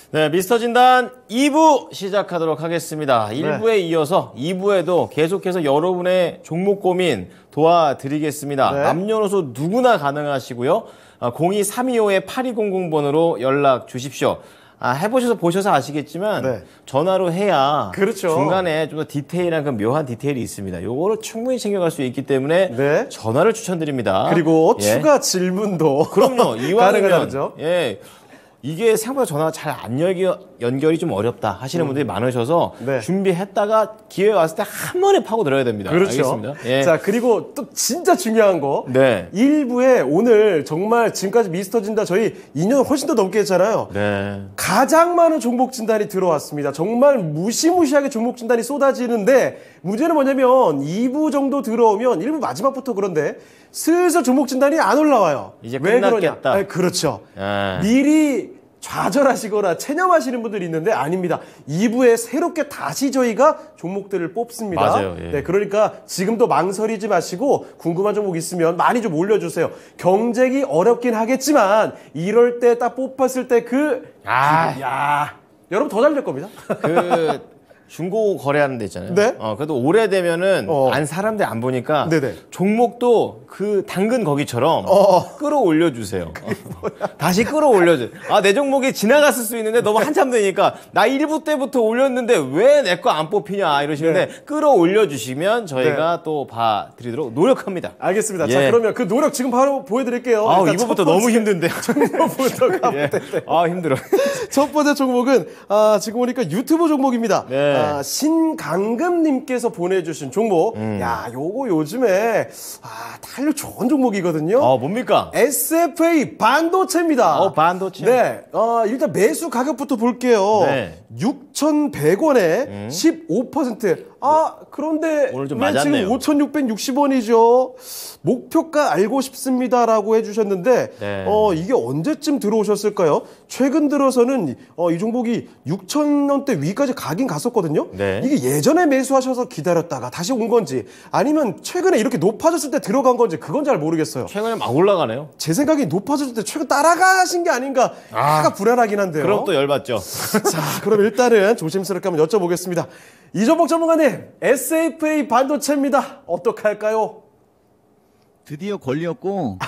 네, 미스터 진단 2부 시작하도록 하겠습니다. 1부에 이어서 2부에도 계속해서 여러분의 종목 고민 도와드리겠습니다. 네. 남녀노소 누구나 가능하시고요. 02-325-8200번으로 연락 주십시오. 해보셔서 보셔서 아시겠지만 네. 전화로 해야 그렇죠. 중간에 좀 더 디테일한 그 묘한 디테일이 있습니다. 요거를 충분히 챙겨갈 수 있기 때문에 네. 전화를 추천드립니다. 그리고 예. 추가 질문도 그럼요. 이왕이면 가능하죠. 예. 이게 생각보다 전화가 잘 안 연결이 좀 어렵다 하시는 분들이 많으셔서 네. 준비했다가 기회 왔을 때 한 번에 파고 들어야 됩니다. 그렇죠. 알겠습니다. 예. 자, 그리고 또 진짜 중요한 거. 네. 1부에 오늘 정말 지금까지 미스터 진단 저희 2년 훨씬 더 넘게 했잖아요. 네. 가장 많은 종목 진단이 들어왔습니다. 정말 무시무시하게 종목 진단이 쏟아지는데 문제는 뭐냐면 2부 정도 들어오면 1부 마지막부터 그런데 슬슬 종목 진단이 안 올라와요. 이제 왜 끝났겠다. 그러냐? 아니, 그렇죠. 예. 미리 좌절하시거나 체념하시는 분들이 있는데 아닙니다. 2부에 새롭게 다시 저희가 종목들을 뽑습니다. 맞아요. 예. 네, 그러니까 지금도 망설이지 마시고 궁금한 종목 있으면 많이 좀 올려주세요. 경쟁이 어렵긴 하겠지만 이럴 때 딱 뽑았을 때 야, 여러분 더 잘 될 겁니다. 그 중고 거래하는 데 있잖아요. 네. 그래도 오래되면은 사람들이 안 보니까 네네. 종목도 그 당근 거기처럼 끌어올려 주세요. 다시 끌어올려줘. 내 종목이 지나갔을 수 있는데 너무 한참 되니까 나 1부 때부터 올렸는데 왜 내 거 안 뽑히냐 이러시는데 끌어올려 주시면 저희가 또 봐드리도록 노력합니다. 알겠습니다. 예. 자, 그러면 그 노력 지금 바로 보여드릴게요. 일단 이거부터 너무 힘든데. 종목부터 가면 예. 힘들어. 첫 번째 종목은 지금 보니까 유튜브 종목입니다. 네. 신강금님께서 보내주신 종목. 야, 요거 요즘에 탄력 좋은 종목이거든요. 뭡니까? SFA 반도체입니다. 반도체. 네. 일단 매수 가격부터 볼게요. 네. 6,100원에 15%. 그런데 오늘 좀 왜 맞았네요. 지금 5,660원이죠? 목표가 알고 싶습니다라고 해주셨는데 네. 이게 언제쯤 들어오셨을까요? 최근 들어서는 이 종목이 6,000원대 위까지 가긴 갔었거든요. 네. 이게 예전에 매수하셔서 기다렸다가 다시 온 건지 아니면 최근에 이렇게 높아졌을 때 들어간 건지 그건 잘 모르겠어요. 최근에 막 올라가네요. 제 생각에 높아졌을 때 최근 따라가신 게 아닌가 약간 불안하긴 한데요. 그럼 또 열받죠. 자, 그럼 일단은 조심스럽게 한번 여쭤보겠습니다. 이종복 전문가님, SFA 반도체입니다. 어떻게 할까요? 드디어 걸렸고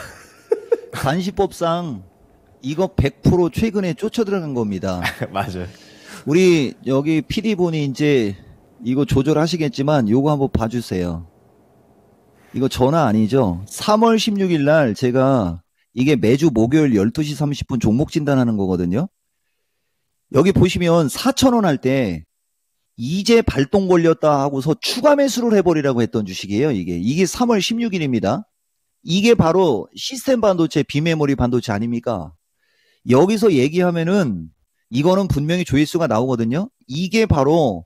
관시법상 이거 100% 최근에 쫓아 들어간 겁니다. 맞아요. 우리 여기 PD분이 이제 이거 조절하시겠지만 요거 한번 봐주세요. 이거 전화 아니죠? 3월 16일 날 제가 이게 매주 목요일 12시 30분 종목 진단하는 거거든요. 여기 보시면 4,000원 할 때 이제 발동 걸렸다 하고서 추가 매수를 해버리라고 했던 주식이에요. 이게 3월 16일입니다. 이게 바로 시스템 반도체, 비메모리 반도체 아닙니까? 여기서 얘기하면은 이거는 분명히 조회수가 나오거든요. 이게 바로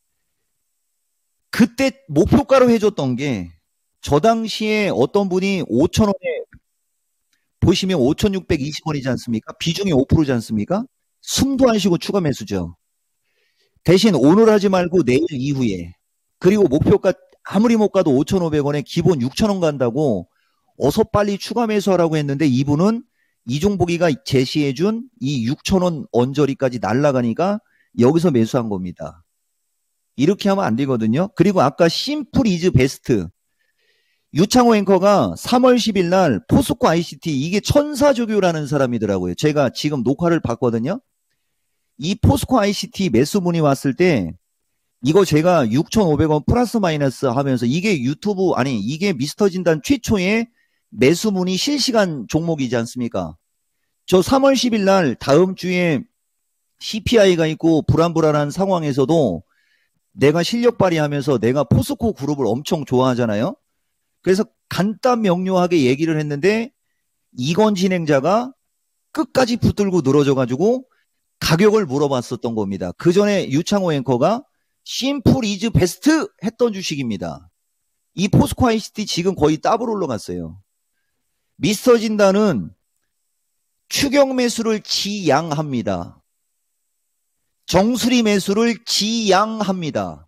그때 목표가로 해줬던 게 저 당시에 어떤 분이 5,000원에 보시면 5,620원이지 않습니까? 비중이 5%지 않습니까? 숨도 안 쉬고 추가 매수죠. 대신 오늘 하지 말고 내일 이후에, 그리고 목표가 아무리 못 가도 5,500원에 기본 6,000원 간다고 어서 빨리 추가 매수하라고 했는데 이분은 이종복이가 제시해준 이 6,000원 언저리까지 날아가니까 여기서 매수한 겁니다. 이렇게 하면 안 되거든요. 그리고 아까 심플 이즈 베스트 유창호 앵커가 3월 10일 날 포스코 ICT, 이게 천사조교라는 사람이더라고요. 제가 지금 녹화를 봤거든요. 이 포스코 ICT 매수 문의 왔을 때 이거 제가 6,500원 플러스 마이너스 하면서 이게 이게 미스터 진단 최초의 매수 문의 실시간 종목이지 않습니까? 저 3월 10일 날 다음 주에 CPI가 있고 불안불안한 상황에서도 내가 실력 발휘하면서 내가 포스코 그룹을 엄청 좋아하잖아요. 그래서 간단 명료하게 얘기를 했는데 이건 진행자가 끝까지 붙들고 늘어져가지고 가격을 물어봤었던 겁니다. 그 전에 유창호 앵커가 심플 이즈 베스트 했던 주식입니다. 이 포스코 ICT 지금 거의 더블 올라갔어요. 미스터 진단은 추격 매수를 지양합니다. 정수리 매수를 지양합니다.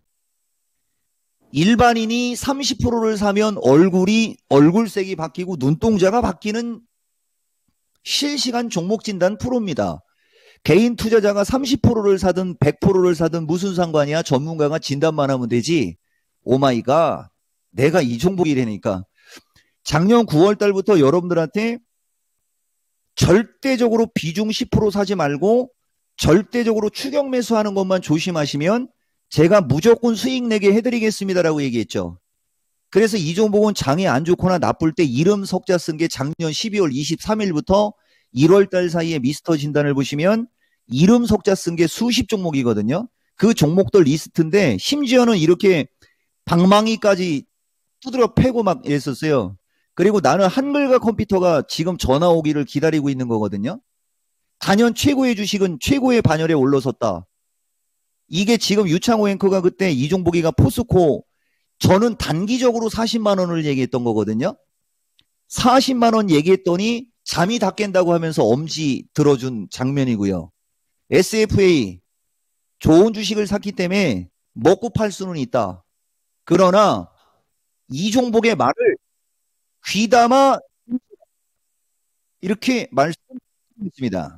일반인이 30%를 사면 얼굴색이 바뀌고 눈동자가 바뀌는 실시간 종목 진단 프로입니다. 개인 투자자가 30%를 사든 100%를 사든 무슨 상관이야? 전문가가 진단만 하면 되지. 오마이갓. 내가 이 종목이라니까. 작년 9월 달부터 여러분들한테 절대적으로 비중 10% 사지 말고 절대적으로 추격 매수하는 것만 조심하시면 제가 무조건 수익 내게 해드리겠습니다라고 얘기했죠. 그래서 이 종목은 장이 안 좋거나 나쁠 때 이름 석자 쓴 게 작년 12월 23일부터 1월 달 사이에 미스터 진단을 보시면 이름 석자 쓴 게 수십 종목이거든요. 그 종목들 리스트인데 심지어는 이렇게 방망이까지 두드려 패고 막 이랬었어요. 그리고 나는 한글과 컴퓨터가 지금 전화 오기를 기다리고 있는 거거든요. 단연 최고의 주식은 최고의 반열에 올라섰다. 이게 지금 유창호 앵커가 그때 이종복이가 포스코 저는 단기적으로 40만 원을 얘기했던 거거든요. 40만 원 얘기했더니 잠이 다 깬다고 하면서 엄지 들어준 장면이고요. SFA 좋은 주식을 샀기 때문에 먹고 팔 수는 있다. 그러나 이종복의 말을 귀담아 이렇게 말씀드립니다.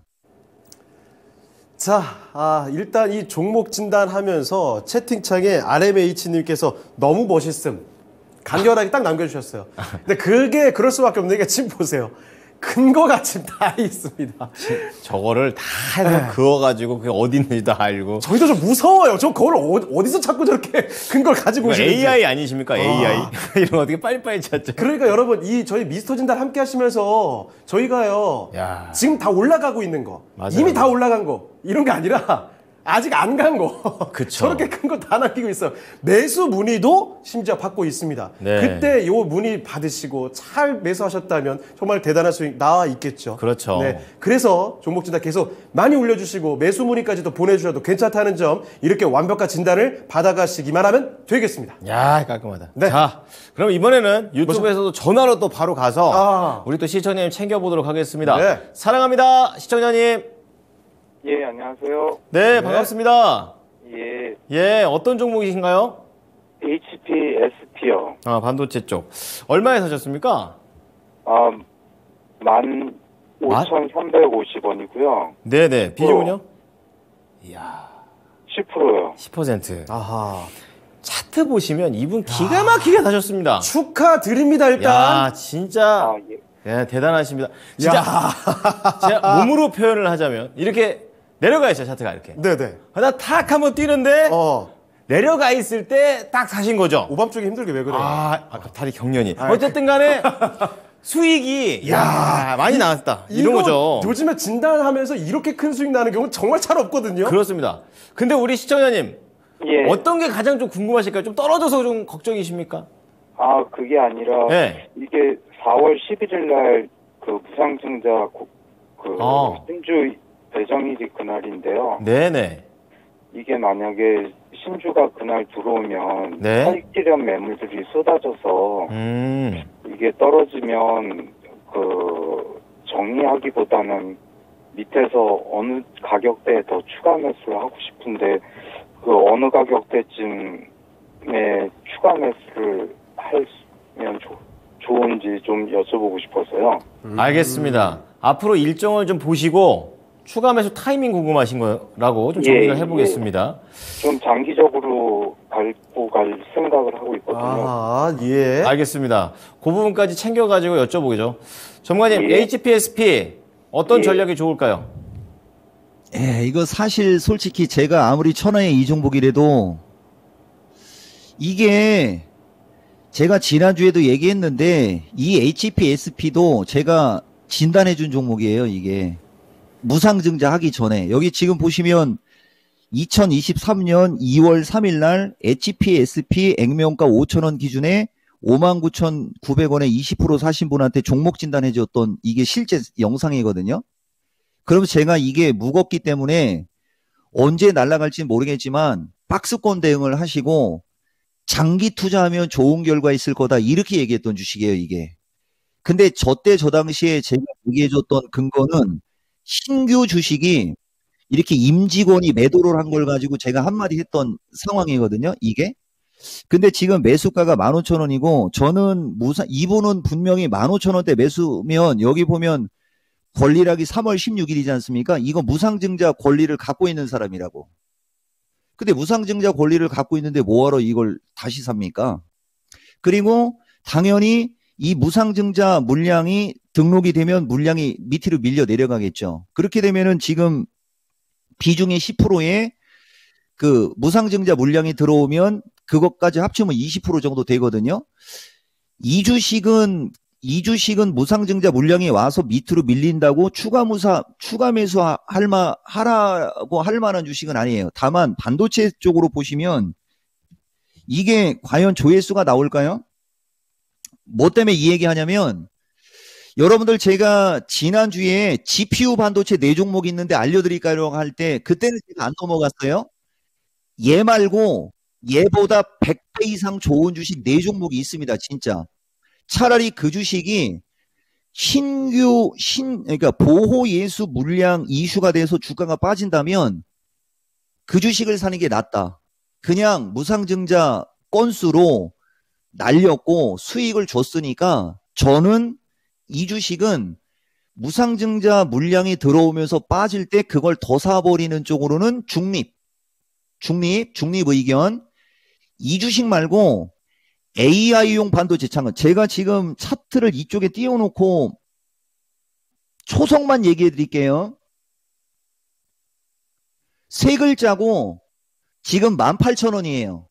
자, 일단 이 종목 진단하면서 채팅창에 RMH님께서 너무 멋있음. 간결하게 딱 남겨주셨어요. 근데 그게 그럴 수밖에 없는 게 지금 보세요. 근거가 지금 다 있습니다. 저거를 다 해서 그어가지고 그게 어디 있는지 다 알고. 저희도 좀 무서워요. 저 그걸 어디서 자꾸 저렇게 근거를 가지고 오시는지. AI 아니십니까? AI. 이런 거 어떻게 빨리빨리 찾죠? 그러니까 여러분 저희 미스터 진단 함께 하시면서 저희가요. 야. 지금 다 올라가고 있는 거. 맞아요. 이미 다 올라간 거. 이런 게 아니라 아직 안 간 거. 그쵸. 저렇게 큰 거 다 남기고 있어요. 매수 문의도 심지어 받고 있습니다. 네. 그때 요 문의 받으시고 잘 매수하셨다면 정말 대단한 수익 나와 있겠죠. 그렇죠. 네. 그래서 종목 진단 계속 많이 올려주시고 매수 문의까지도 보내주셔도 괜찮다는 점 이렇게 완벽한 진단을 받아가시기만 하면 되겠습니다. 야, 깔끔하다. 네. 자, 그럼 이번에는 유튜브에서도 전화로 또 바로 가서 우리 또 시청자님 챙겨보도록 하겠습니다. 네. 사랑합니다, 시청자님. 예, 안녕하세요. 네, 반갑습니다. 예, 예, 어떤 종목이신가요? HPSP요. 아, 반도체 쪽. 얼마에 사셨습니까? 15,350원이고요. 네네. 비중은요? 이야, 10%요. 10%. 아하. 차트 보시면 이분 기가 막히게 사셨습니다. 축하드립니다, 일단. 야, 진짜. 예. 예, 대단하십니다. 진짜. 제가 몸으로 표현을 하자면 이렇게 내려가 있어요, 차트가 이렇게. 네네. 하나 탁 한번 뛰는데 내려가 있을 때 딱 사신 거죠. 오밤중에 힘들게 왜 그래? 다리 경련이. 어쨌든 간에 수익이 많이 나왔다. 이런 이거 거죠. 요즘에 진단하면서 이렇게 큰 수익 나는 경우는 정말 잘 없거든요. 그렇습니다. 근데 우리 시청자님 예. 어떤 게 가장 좀 궁금하실까요? 좀 떨어져서 좀 걱정이십니까? 그게 아니라 네. 이게 4월 11일 날 그 무상증자 신주 배정일이 그날인데요. 네네. 이게 만약에 신주가 그날 들어오면 네. 사익질환 매물들이 쏟아져서 이게 떨어지면 그 정리하기보다는 밑에서 어느 가격대에 더 추가 매수를 하고 싶은데 그 어느 가격대쯤에 추가 매수를 하면 좋은지 좀 여쭤보고 싶어서요. 알겠습니다. 앞으로 일정을 좀 보시고 추가 매수 타이밍 궁금하신 거라고 좀 정리를 해보겠습니다. 좀 장기적으로 밟고 갈 생각을 하고 있거든요. 예. 알겠습니다. 그 부분까지 챙겨가지고 여쭤보죠. 전문가님, 예. HPSP 어떤 예. 전략이 좋을까요? 이거 사실 솔직히 제가 아무리 천하의 이종복이라도 이게 제가 지난주에도 얘기했는데 이 HPSP도 제가 진단해 준 종목이에요. 이게 무상증자 하기 전에 여기 지금 보시면 2023년 2월 3일 날 HPSP 액면가 5,000원 기준에 59,900원에 20% 사신 분한테 종목 진단해 줬던 이게 실제 영상이거든요. 그럼 제가 이게 무겁기 때문에 언제 날아갈지는 모르겠지만 박스권 대응을 하시고 장기 투자하면 좋은 결과 있을 거다 이렇게 얘기했던 주식이에요. 이게. 근데 저 당시에 제가 얘기해줬던 근거는 신규 주식이 이렇게 임직원이 매도를 한 걸 가지고 제가 한마디 했던 상황이거든요. 이게. 근데 지금 매수가가 15,000원이고 저는 이분은 분명히 15,000원대 매수면 여기 보면 권리락이 3월 16일이지 않습니까? 이거 무상증자 권리를 갖고 있는 사람이라고. 근데 무상증자 권리를 갖고 있는데 뭐하러 이걸 다시 삽니까? 그리고 당연히 이 무상증자 물량이 등록이 되면 물량이 밑으로 밀려 내려가겠죠. 그렇게 되면은 지금 비중의 10%에 그 무상증자 물량이 들어오면 그것까지 합치면 20% 정도 되거든요. 2주씩은 무상증자 물량이 와서 밑으로 밀린다고 추가 매수 하라고 할 만한 주식은 아니에요. 다만 반도체 쪽으로 보시면 이게 과연 조회수가 나올까요? 뭐 때문에 이 얘기 하냐면 여러분들 제가 지난주에 GPU 반도체 4종목 있는데 알려드릴까요? 할 때 그때는 제가 안 넘어갔어요. 얘 말고 얘보다 100배 이상 좋은 주식 4종목이 있습니다. 진짜. 차라리 그 주식이 그러니까 보호 예수 물량 이슈가 돼서 주가가 빠진다면 그 주식을 사는 게 낫다. 그냥 무상증자 건수로 날렸고 수익을 줬으니까 저는 이 주식은 무상증자 물량이 들어오면서 빠질 때 그걸 더 사버리는 쪽으로는 중립 의견. 이 주식 말고 AI용 반도체 창은 제가 지금 차트를 이쪽에 띄워놓고 초성만 얘기해 드릴게요. 세 글자고 지금 18,000원이에요.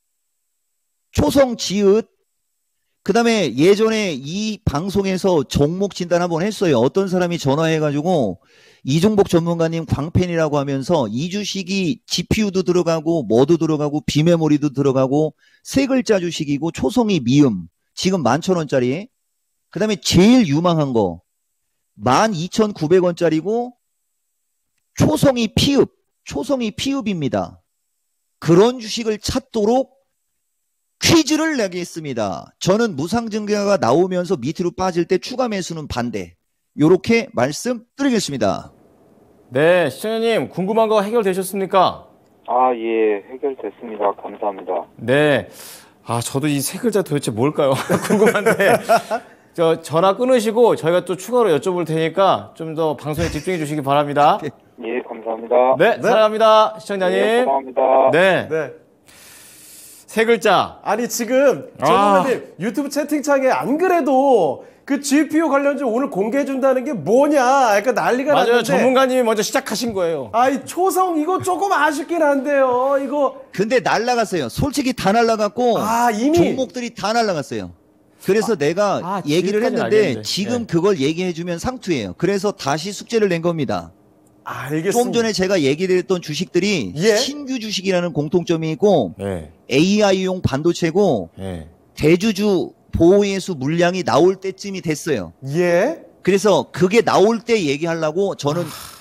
초성 지읒. 그 다음에 예전에 이 방송에서 종목 진단 한번 했어요. 어떤 사람이 전화해가지고 이종복 전문가님 광팬이라고 하면서 이 주식이 GPU도 들어가고 뭐도 들어가고 비메모리도 들어가고 세 글자 주식이고 초성이 미음. 지금 11,000원짜리. 그 다음에 제일 유망한 거 12,900원짜리고 초성이 피읍입니다. 그런 주식을 찾도록 퀴즈를 내겠습니다. 저는 무상증자가 나오면서 밑으로 빠질 때 추가 매수는 반대. 요렇게 말씀드리겠습니다. 네, 시청자님 궁금한 거 해결되셨습니까? 아, 예, 해결됐습니다. 감사합니다. 네. 아, 저도 이 세 글자 도대체 뭘까요? 궁금한데. 저 전화 끊으시고 저희가 또 추가로 여쭤볼 테니까 좀 더 방송에 집중해 주시기 바랍니다. 예, 감사합니다. 네, 사랑합니다. 시청자님. 네, 감사합니다. 네. 네. 세 글자. 아니 지금 전문가님 유튜브 채팅창에 안 그래도 그 GPU 관련주 오늘 공개해준다는 게 뭐냐 약간 난리가 맞아요. 났는데 전문가님이 먼저 시작하신 거예요. 아이 초성 이거 조금 아쉽긴 한데요. 이거 근데 날라갔어요. 솔직히 다 날라갔고 이미 종목들이 다 날라갔어요. 그래서 내가 얘기를 지금까지는 했는데 알겠는데. 지금 네. 그걸 얘기해주면 상투예요. 그래서 다시 숙제를 낸 겁니다. 알겠습니다. 좀 전에 제가 얘기드렸던 주식들이 예? 신규 주식이라는 공통점이 있고 네. AI용 반도체고 네. 대주주 보호예수 물량이 나올 때쯤이 됐어요. 예? 그래서 그게 나올 때 얘기하려고 저는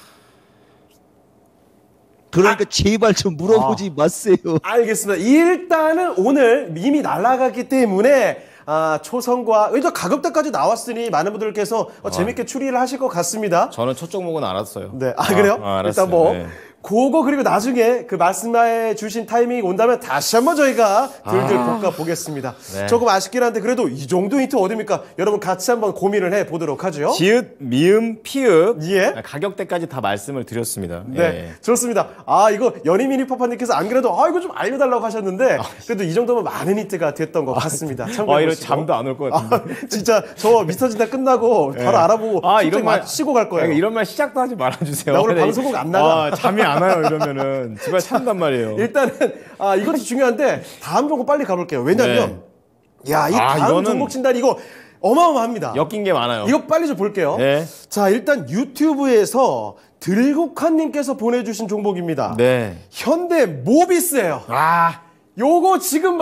그러니까 제발 좀 물어보지 마세요. 알겠습니다. 일단은 오늘 이미 날아갔기 때문에 초성과 또 가격대까지 나왔으니 많은 분들께서 재밌게 추리를 하실 것 같습니다. 저는 첫 종목은 알았어요. 네, 그래요? 알았어요. 일단 뭐 네. 그거 그리고 나중에 그 말씀해 주신 타이밍이 온다면 다시 한번 저희가 들들 볶아 보겠습니다. 네. 조금 아쉽긴 한데 그래도 이 정도 힌트 어딥니까? 여러분 같이 한번 고민을 해 보도록 하죠. 지읒, 미음, 피읍 예. 가격대까지 다 말씀을 드렸습니다. 네, 예. 좋습니다. 이거 연희미니파파님께서 안 그래도 이거 좀 알려달라고 하셨는데 그래도 이 정도면 많은 힌트가 됐던 것 같습니다. 참고해 이런 보시고. 잠도 안 올 것 같은데. 진짜 저 미스터 진단 끝나고 바로 알아보고 이런 말 쉬고 갈 거예요. 이런 말 시작도 하지 말아주세요. 나 오늘 방송국 안 나가. 잠이 안 와요 이러면은 집에 찬단 말이에요. 일단은 이것도 중요한데 다음 종목 빨리 가볼게요. 왜냐면 이 다음 이거는 종목 진단 이거 어마어마합니다. 엮인 게 많아요. 이거 빨리 좀 볼게요. 네. 자, 일단 유튜브에서 들국화님께서 보내주신 종목입니다. 네. 현대 모비스예요. 요거 지금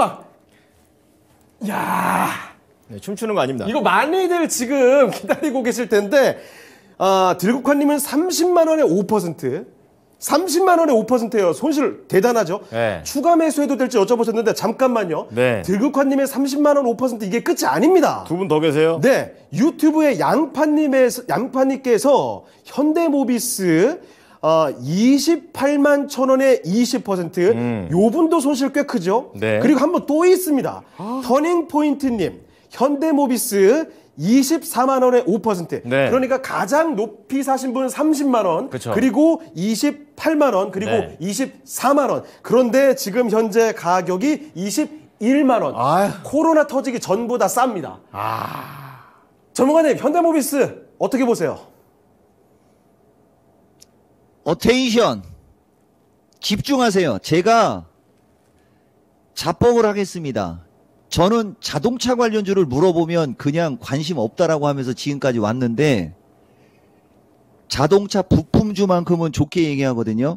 네, 춤추는 거 아닙니다. 이거 많이들 지금 기다리고 계실 텐데 들국화님은 30만 원에 5%. 30만 원에 5%예요. 손실 대단하죠? 네. 추가 매수해도 될지 여쭤보셨는데 잠깐만요. 네. 들국화님의 30만 원 5% 이게 끝이 아닙니다. 두 분 더 계세요? 네, 유튜브에 양파님께서 현대모비스 28만 천 원에 20%. 요 분도 손실 꽤 크죠? 네. 그리고 한 번 또 있습니다. 터닝포인트님. 현대모비스 24만 원에 5%. 네. 그러니까 가장 높이 사신 분은 30만 원. 그쵸. 그리고 28만 원. 그리고 네. 24만 원. 그런데 지금 현재 가격이 21만 원. 아유. 코로나 터지기 전보다 쌉니다. 전문가님, 현대모비스 어떻게 보세요? 어테인션. 집중하세요. 제가 자뻑을 하겠습니다. 저는 자동차 관련주를 물어보면 그냥 관심 없다라고 하면서 지금까지 왔는데 자동차 부품주만큼은 좋게 얘기하거든요.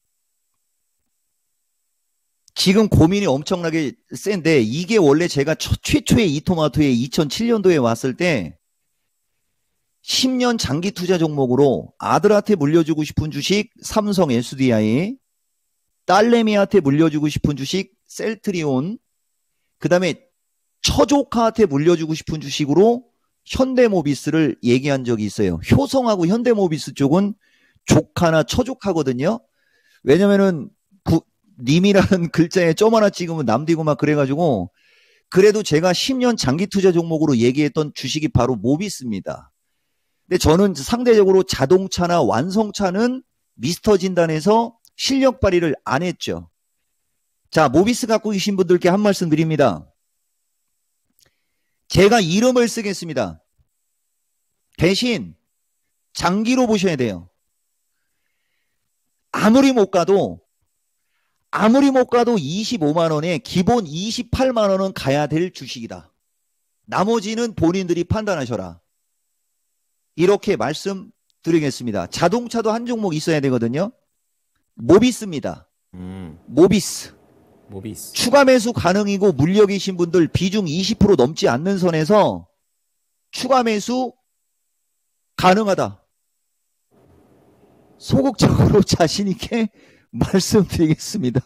지금 고민이 엄청나게 센데 이게 원래 제가 최초의 이토마토에 2007년도에 왔을 때 10년 장기 투자 종목으로 아들한테 물려주고 싶은 주식 삼성 SDI, 딸내미한테 물려주고 싶은 주식 셀트리온, 그 다음에 처조카한테 물려주고 싶은 주식으로 현대모비스를 얘기한 적이 있어요. 효성하고 현대모비스 쪽은 조카나 처조카거든요. 왜냐면은 님이라는 글자에 점 하나 찍으면 남디고 막 그래가지고 그래도 제가 10년 장기 투자 종목으로 얘기했던 주식이 바로 모비스입니다. 근데 저는 상대적으로 자동차나 완성차는 미스터 진단에서 실력 발휘를 안 했죠. 자, 모비스 갖고 계신 분들께 한 말씀 드립니다. 제가 이름을 쓰겠습니다. 대신 장기로 보셔야 돼요. 아무리 못 가도 25만 원에 기본 28만 원은 가야 될 주식이다. 나머지는 본인들이 판단하셔라. 이렇게 말씀드리겠습니다. 자동차도 한 종목 있어야 되거든요. 모비스입니다. 모비스. 추가 매수 가능이고 물려 계신 분들 비중 20% 넘지 않는 선에서 추가 매수 가능하다. 소극적으로 자신 있게 말씀드리겠습니다.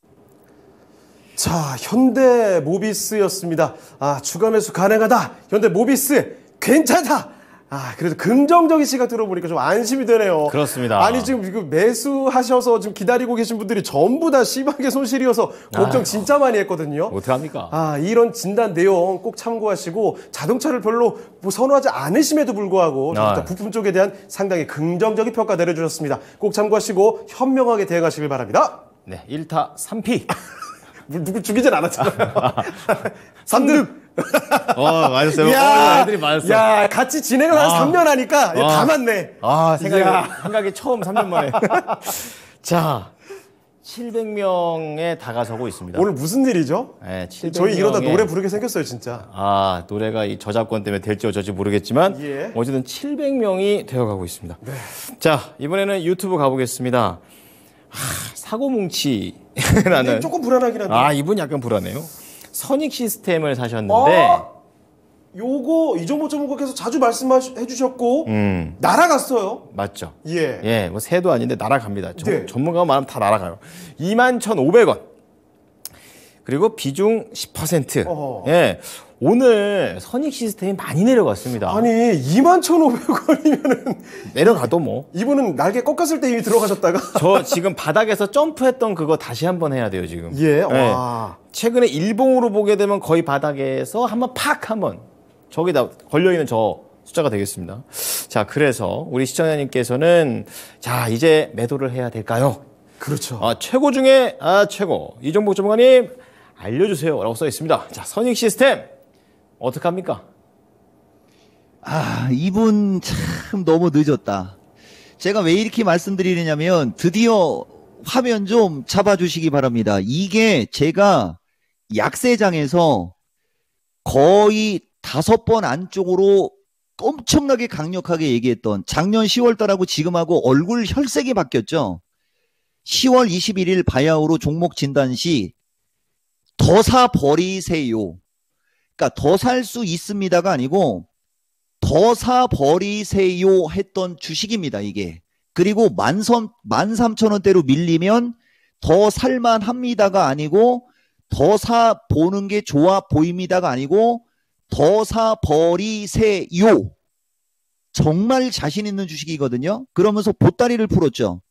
자, 현대모비스였습니다. 추가 매수 가능하다. 현대모비스 괜찮다. 그래도 긍정적인 시각 들어보니까 좀 안심이 되네요. 그렇습니다. 아니, 지금 매수하셔서 지금 기다리고 계신 분들이 전부 다 심하게 손실이어서 걱정 진짜 많이 했거든요. 어떡합니까? 이런 진단 내용 꼭 참고하시고 자동차를 별로 선호하지 않으심에도 불구하고 자동차 부품 쪽에 대한 상당히 긍정적인 평가 내려주셨습니다. 꼭 참고하시고 현명하게 대응하시길 바랍니다. 네, 1타 3피. 누구 죽이진 않았잖아요. 3등. 맞았어요. 애들이 맞았어. 야, 같이 진행을 한 3년 하니까 다 맞네. 생각이 처음 3년 만에. 자, 700명에 다가서고 있습니다. 오늘 무슨 일이죠? 네, 700명에. 저희 이러다 노래 부르게 생겼어요, 진짜. 노래가 이 저작권 때문에 될지 어쩔지 모르겠지만 예. 어쨌든 700명이 되어가고 있습니다. 네. 자, 이번에는 유튜브 가보겠습니다. 사고뭉치라는. 조금 불안하긴 한데. 이분 약간 불안해요. 선익 시스템을 사셨는데 요거 이종모 전문가께서 자주 말씀해 주셨고 날아갔어요. 맞죠? 예. 뭐 새도 아닌데 날아갑니다. 네. 전문가가 말하면 다 날아가요. 21,500원. 그리고 비중 10%. 예. 오늘 선익 시스템이 많이 내려갔습니다. 아니 21,500원이면은 내려가도 뭐. 이분은 날개 꺾었을 때 이미 들어가셨다가 저 지금 바닥에서 점프했던 그거 다시 한번 해야 돼요 지금. 예. 네. 최근에 일봉으로 보게 되면 거의 바닥에서 한번 한번 저기다 걸려있는 저 숫자가 되겠습니다. 자, 그래서 우리 시청자님께서는 자, 이제 매도를 해야 될까요? 그렇죠. 최고 중에 최고. 이종복 전문가님 알려주세요 라고 써 있습니다. 자, 선익 시스템 어떡합니까? 이분 참 너무 늦었다. 제가 왜 이렇게 말씀드리느냐면 드디어 화면 좀 잡아주시기 바랍니다. 이게 제가 약세장에서 거의 5번 안쪽으로 엄청나게 강력하게 얘기했던 작년 10월달하고 지금하고 얼굴 혈색이 바뀌었죠. 10월 21일 바야흐로 종목 진단 시 더 사 버리세요. 그러니까 더 살 수 있습니다가 아니고 더 사 버리세요 했던 주식입니다, 이게. 그리고 13,000원대로 밀리면 더 살만합니다가 아니고 더 사 보는 게 좋아 보입니다가 아니고 더 사 버리세요. 정말 자신 있는 주식이거든요. 그러면서 보따리를 풀었죠.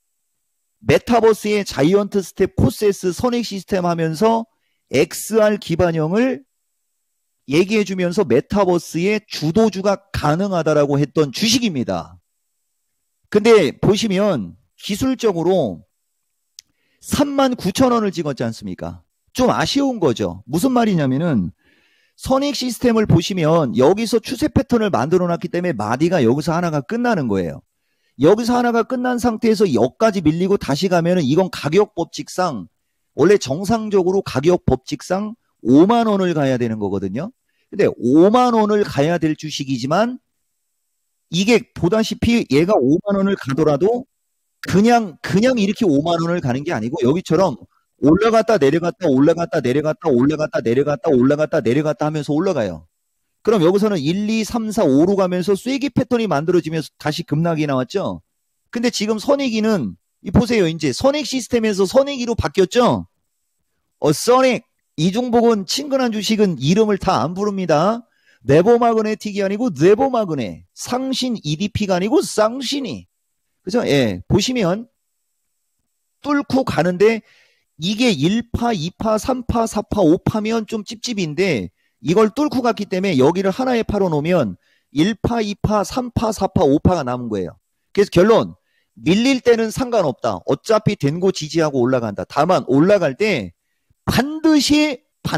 메타버스의 자이언트 스텝 코세스 선익 시스템 하면서 XR 기반형을 얘기해주면서 메타버스의 주도주가 가능하다라고 했던 주식입니다. 근데 보시면 기술적으로 39,000원을 찍었지 않습니까? 좀 아쉬운 거죠. 무슨 말이냐면은 선익 시스템을 보시면 여기서 추세 패턴을 만들어 놨기 때문에 마디가 여기서 하나가 끝나는 거예요. 여기서 하나가 끝난 상태에서 여기까지 밀리고 다시 가면은 이건 가격 법칙상 원래 정상적으로 가격 법칙상 5만 원을 가야 되는 거거든요. 근데 5만 원을 가야 될 주식이지만 이게 보다시피 얘가 5만 원을 가더라도 그냥 이렇게 5만 원을 가는 게 아니고 여기처럼 올라갔다 내려갔다 올라갔다 내려갔다 올라갔다 내려갔다 올라갔다 내려갔다 하면서 올라가요. 그럼 여기서는 1, 2, 3, 4, 5로 가면서 쐐기 패턴이 만들어지면서 다시 급락이 나왔죠. 근데 지금 선익이는 보세요. 이제 선익 시스템에서 선익이로 바뀌었죠. 선익 이 종목은 친근한 주식은 이름을 다 안 부릅니다. 네버마그네틱이 아니고 네버마그네, 상신 EDP가 아니고 쌍신이. 그죠? 예, 보시면 뚫고 가는데 이게 1파, 2파, 3파, 4파, 5파면 좀 찝찝인데 이걸 뚫고 갔기 때문에 여기를 하나에 팔아 놓으면 1파, 2파, 3파, 4파, 5파가 남은 거예요. 그래서 결론, 밀릴 때는 상관없다. 어차피 된 거 지지하고 올라간다. 다만 올라갈 때 반드시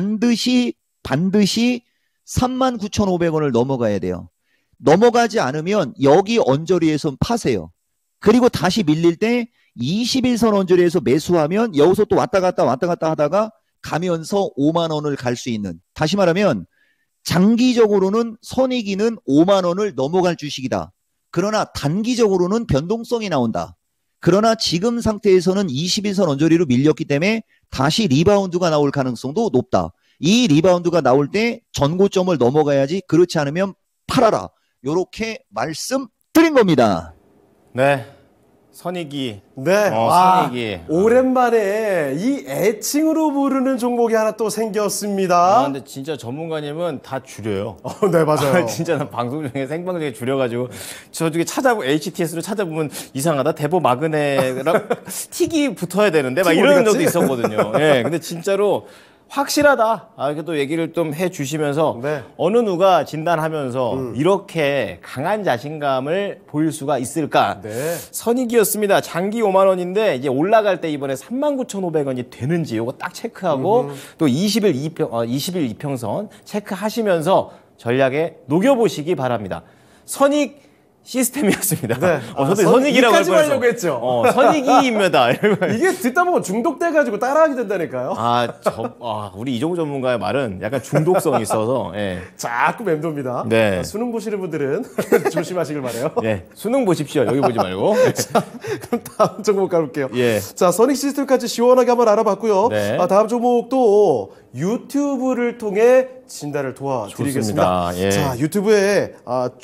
39,500원을 넘어가야 돼요. 넘어가지 않으면 여기 언저리에서 파세요. 그리고 다시 밀릴 때 21선 언저리에서 매수하면 여기서 또 왔다 갔다 하다가 가면서 5만 원을 갈 수 있는, 다시 말하면 장기적으로는 선익이는 5만 원을 넘어갈 주식이다. 그러나 단기적으로는 변동성이 나온다. 그러나 지금 상태에서는 21선 언저리로 밀렸기 때문에 다시 리바운드가 나올 가능성도 높다. 이 리바운드가 나올 때 전고점을 넘어가야지, 그렇지 않으면 팔아라. 요렇게 말씀드린 겁니다. 네. 선익이. 네. 선익이. 오랜만에 이 애칭으로 부르는 종목이 하나 또 생겼습니다. 근데 진짜 전문가님은 다 줄여요. 네, 맞아요. 진짜 나 방송 중에 생방 중에 줄여가지고 저쪽에 HTS로 찾아보면 이상하다. 대보 마그네랑 틱이 붙어야 되는데 막 이런 적도 있었거든요. 예, 근데 진짜로 확실하다. 이렇게 또 얘기를 좀 해주시면서 네. 어느 누가 진단하면서 이렇게 강한 자신감을 보일 수가 있을까? 네. 선익이었습니다. 장기 5만 원인데 이제 올라갈 때 이번에 39,500원이 되는지 요거 딱 체크하고 또 20일 이평선 체크하시면서 전략에 녹여보시기 바랍니다. 선익 시스템이었습니다. 네. 저도 선익이라고 할 여기까지 뻔했어. 하려고 했죠. 선익이입니다. 이게 듣다 보면 중독돼가지고 따라하게 된다니까요. 우리 이종우 전문가의 말은 약간 중독성이 있어서, 예. 자꾸 맴돕니다. 네. 수능 보시는 분들은 조심하시길 바래요. 예. 수능 보십시오. 여기 보지 말고. 그럼 다음 종목 가볼게요. 예. 자, 선익 시스템까지 시원하게 한번 알아봤고요. 네. 다음 종목도 유튜브를 통해 진단을 도와드리겠습니다. 좋습니다. 예. 자, 유튜브에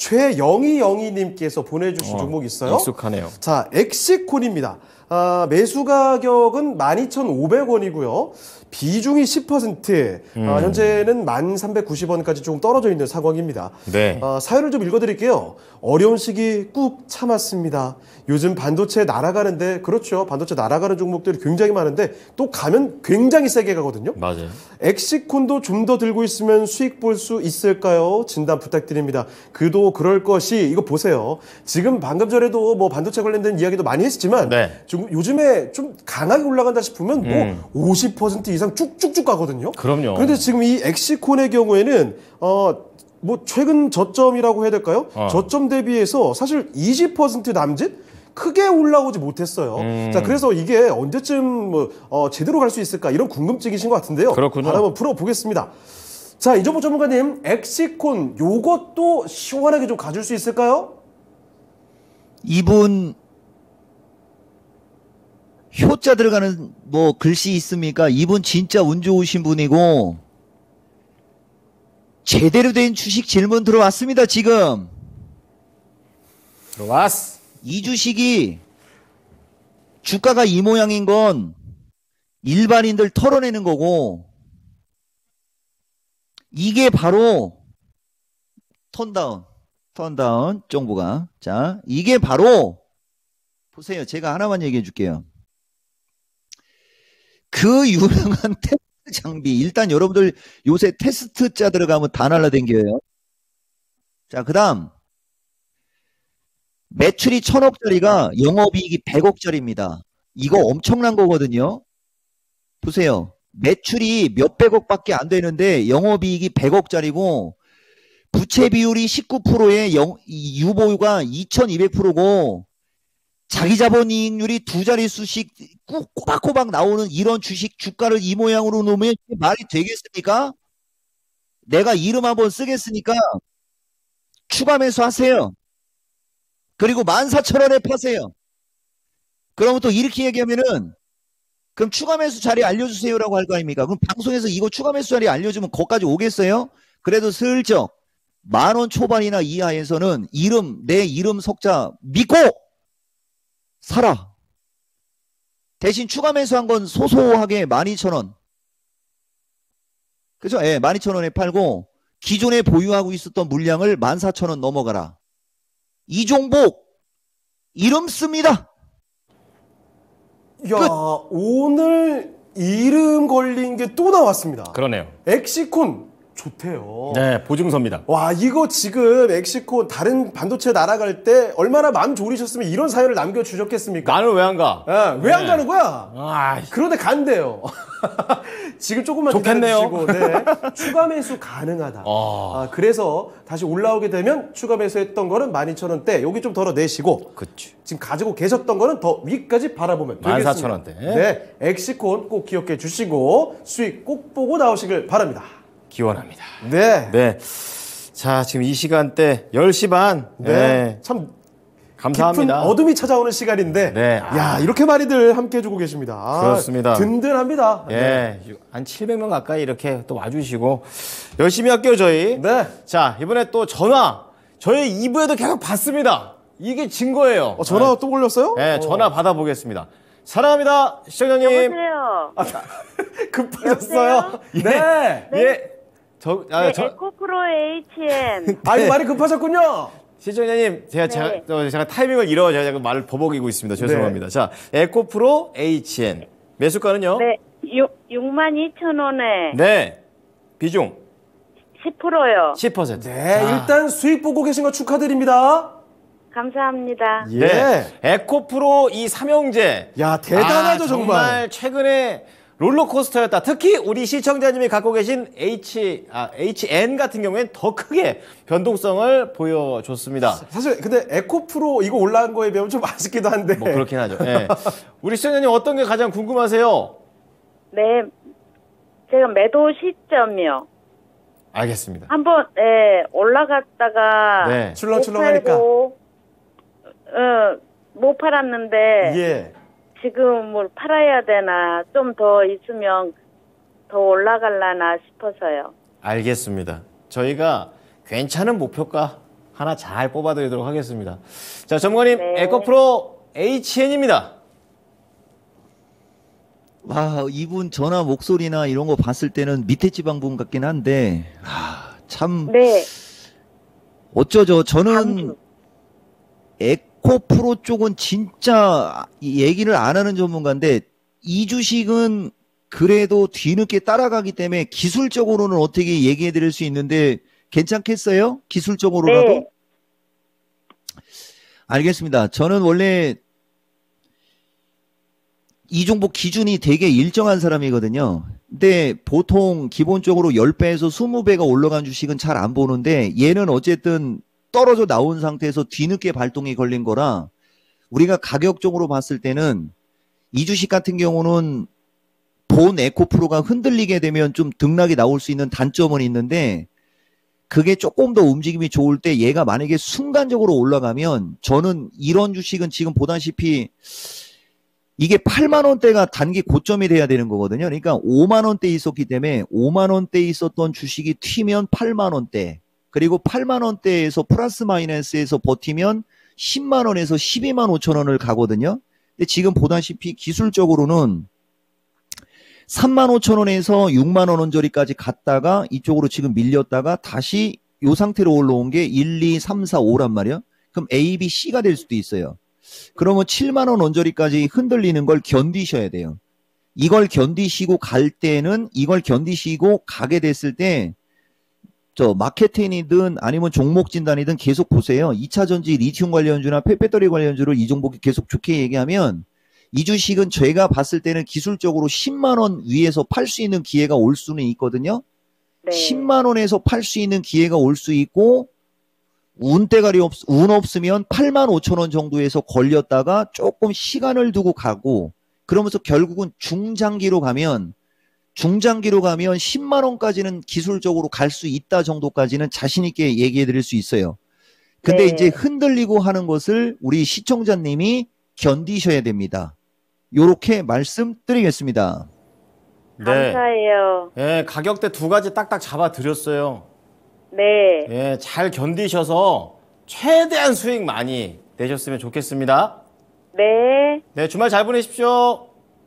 최영희영희님께서 보내주신 종목이 있어요. 익숙하네요. 자, 엑시콘입니다. 매수 가격은 12,500원이고요. 비중이 10%, 현재는 1,390원까지 조금 떨어져 있는 상황입니다. 네. 사연을 좀 읽어드릴게요. 어려운 시기 꾹 참았습니다. 요즘 반도체 날아가는데, 그렇죠. 반도체 날아가는 종목들이 굉장히 많은데 또 가면 굉장히 세게 가거든요. 맞아요. 엑시콘도 좀 더 들고 있으면 수익 볼 수 있을까요? 진단 부탁드립니다. 그도 그럴 것이, 이거 보세요. 지금 방금 전에도 뭐 반도체 관련된 이야기도 많이 했지만 네. 요즘에 좀 강하게 올라간다 싶으면 뭐 50% 이상 쭉쭉쭉 가거든요. 그럼요. 그런데 지금 이 엑시콘의 경우에는 뭐 최근 저점이라고 해야 될까요? 저점 대비해서 사실 20% 남짓? 크게 올라오지 못했어요. 자, 그래서 이게 언제쯤 제대로 갈 수 있을까, 이런 궁금증이신 것 같은데요. 그렇군요. 바로 한번 풀어보겠습니다. 자, 이종호 전문가님, 엑시콘 요것도 시원하게 좀 가줄 수 있을까요? 이분 효자 들어가는 뭐 글씨 있습니까? 이분 진짜 운 좋으신 분이고 제대로 된 주식 질문 들어왔습니다. 지금 들어왔어. 이 주식이 주가가 이 모양인 건 일반인들 털어내는 거고, 이게 바로 턴다운 정보가. 자, 이게 바로 보세요. 제가 하나만 얘기해 줄게요. 그 유명한 장비. 일단 여러분들 요새 테스트자 들어가면 다 날라댕겨요. 자, 그 다음. 매출이 1000억짜리가 영업이익이 100억짜리입니다. 이거 엄청난 거거든요. 보세요. 매출이 몇백억밖에 안 되는데 영업이익이 100억짜리고 부채 비율이 19%에 유보가 2200%고 자기 자본 이익률이 두 자릿수씩 꼬박꼬박 나오는 이런 주식 주가를 이 모양으로 놓으면 말이 되겠습니까? 내가 이름 한번 쓰겠으니까 추가 매수하세요. 그리고 14,000원에 파세요. 그러면 또 이렇게 얘기하면은 그럼 추가 매수 자리 알려주세요라고 할 거 아닙니까? 그럼 방송에서 이거 추가 매수 자리 알려주면 거기까지 오겠어요? 그래도 슬쩍 10,000원 초반이나 이하에서는 내 이름 석자 믿고 사라. 대신 추가 매수한 건 소소하게 12,000원. 그죠? 예, 12,000원에 팔고 기존에 보유하고 있었던 물량을 14,000원 넘어가라. 이종복 이름 씁니다. 야, 오늘 이름 걸린 게 또 나왔습니다. 그러네요. 엑시콘 좋대요. 네, 보증서입니다. 와, 이거 지금 엑시콘 다른 반도체 날아갈 때 얼마나 마음 졸이셨으면 이런 사연을 남겨주셨겠습니까? 나는 왜 안 가? 왜 안 가는 거야? 아, 그런데 간대요. 지금 조금만 좋겠네요. 기다려주시고, 네. 추가 매수 가능하다. 그래서 다시 올라오게 되면 추가 매수했던 거는 12,000원대 여기 좀 덜어내시고 그치. 지금 가지고 계셨던 거는 더 위까지 바라보면 되겠습니다. 14,000원대. 네, 엑시콘 꼭 기억해 주시고 수익 꼭 보고 나오시길 바랍니다. 기원합니다. 네. 네. 자, 지금 이 시간대 10시 반. 네. 네. 참 감사합니다. 깊은 어둠이 찾아오는 시간인데 네. 야, 이렇게 많이들 함께 해주고 계십니다. 그렇습니다. 든든합니다. 예. 한 700명 가까이 이렇게 또 와주시고 열심히 할게요, 저희. 네. 자, 이번에 또 전화. 저희 2부에도 계속 받습니다. 이게 증거예요. 전화 또 걸렸어요? 네, 전화 받아보겠습니다. 사랑합니다, 시청자님. 여보세요. 급하셨어요? 예. 네. 예. 네, 에코프로 HM. 아이고, 많이 급하셨군요. 시청자님, 제가 네. 타이밍을 잃어 제가 말을 버벅이고 있습니다. 죄송합니다. 자, 에코프로 HN. 매수가는요? 네, 62,000원에 네. 비중 10%요. 10%. 네, 일단 수익 보고 계신 거 축하드립니다. 감사합니다. 예. 네. 에코프로 이 삼형제. 야, 대단하죠, 정말. 최근에 롤러코스터였다. 특히 우리 시청자님이 갖고 계신 HN 같은 경우엔 더 크게 변동성을 보여줬습니다. 사실 근데 에코프로 이거 올라간 거에 비하면 좀 아쉽기도 한데. 뭐 그렇긴 하죠. 예. 우리 시청자님 어떤 게 가장 궁금하세요? 네, 제가 매도 시점이요. 알겠습니다. 한번 올라갔다가 네. 출렁출렁하니까. 못 팔았는데 예. 지금 뭘 팔아야 되나, 좀 더 있으면 더 올라갈라나 싶어서요. 알겠습니다. 저희가 괜찮은 목표가 하나 잘 뽑아드리도록 하겠습니다. 자, 전문가님, 네. 에코프로 HN입니다. 와, 이분 전화 목소리나 이런 거 봤을 때는 밑에 지방분 같긴 한데, 참, 네, 어쩌죠. 저는 잠주. 에코프로 쪽은 진짜 얘기를 안 하는 전문가인데, 이 주식은 그래도 뒤늦게 따라가기 때문에 기술적으로는 어떻게 얘기해 드릴 수 있는데, 괜찮겠어요? 기술적으로라도? 네. 알겠습니다. 저는 원래 이종복 기준이 되게 일정한 사람이거든요. 근데 보통 기본적으로 10배에서 20배가 올라간 주식은 잘 안 보는데 얘는 어쨌든 떨어져 나온 상태에서 뒤늦게 발동이 걸린 거라 우리가 가격적으로 봤을 때는 이 주식 같은 경우는 본 에코프로가 흔들리게 되면 좀 등락이 나올 수 있는 단점은 있는데 그게 조금 더 움직임이 좋을 때 얘가 만약에 순간적으로 올라가면 저는 이런 주식은 지금 보다시피 이게 8만 원대가 단기 고점이 돼야 되는 거거든요. 그러니까 5만 원대 있었기 때문에 5만 원대 있었던 주식이 튀면 8만 원대 그리고 8만 원대에서 플러스 마이너스에서 버티면 10만 원에서 12만 5천 원을 가거든요. 근데 지금 보다시피 기술적으로는 3만 5천 원에서 6만 원 언저리까지 갔다가 이쪽으로 지금 밀렸다가 다시 이 상태로 올라온 게 1, 2, 3, 4, 5란 말이에요. 그럼 A, B, C가 될 수도 있어요. 그러면 7만 원 언저리까지 흔들리는 걸 견디셔야 돼요. 이걸 견디시고 갈 때는 이걸 견디시고 가게 됐을 때 저 마케팅이든 아니면 종목 진단이든 계속 보세요. 2차 전지 리튬 관련주나 폐배터리 관련주를 이 종목이 계속 좋게 얘기하면 이 주식은 제가 봤을 때는 기술적으로 10만 원 위에서 팔 수 있는 기회가 올 수는 있거든요. 네. 10만 원에서 팔 수 있는 기회가 올 수 있고 운 없으면 8만 5천 원 정도에서 걸렸다가 조금 시간을 두고 가고 그러면서 결국은 중장기로 가면 10만 원까지는 기술적으로 갈 수 있다 정도까지는 자신 있게 얘기해 드릴 수 있어요. 근데 네. 이제 흔들리고 하는 것을 우리 시청자님이 견디셔야 됩니다. 요렇게 말씀드리겠습니다. 감사해요. 예, 가격대 두 가지 딱딱 잡아 드렸어요. 네. 예, 잘 견디셔서 최대한 수익 많이 내셨으면 좋겠습니다. 네. 네, 주말 잘 보내십시오.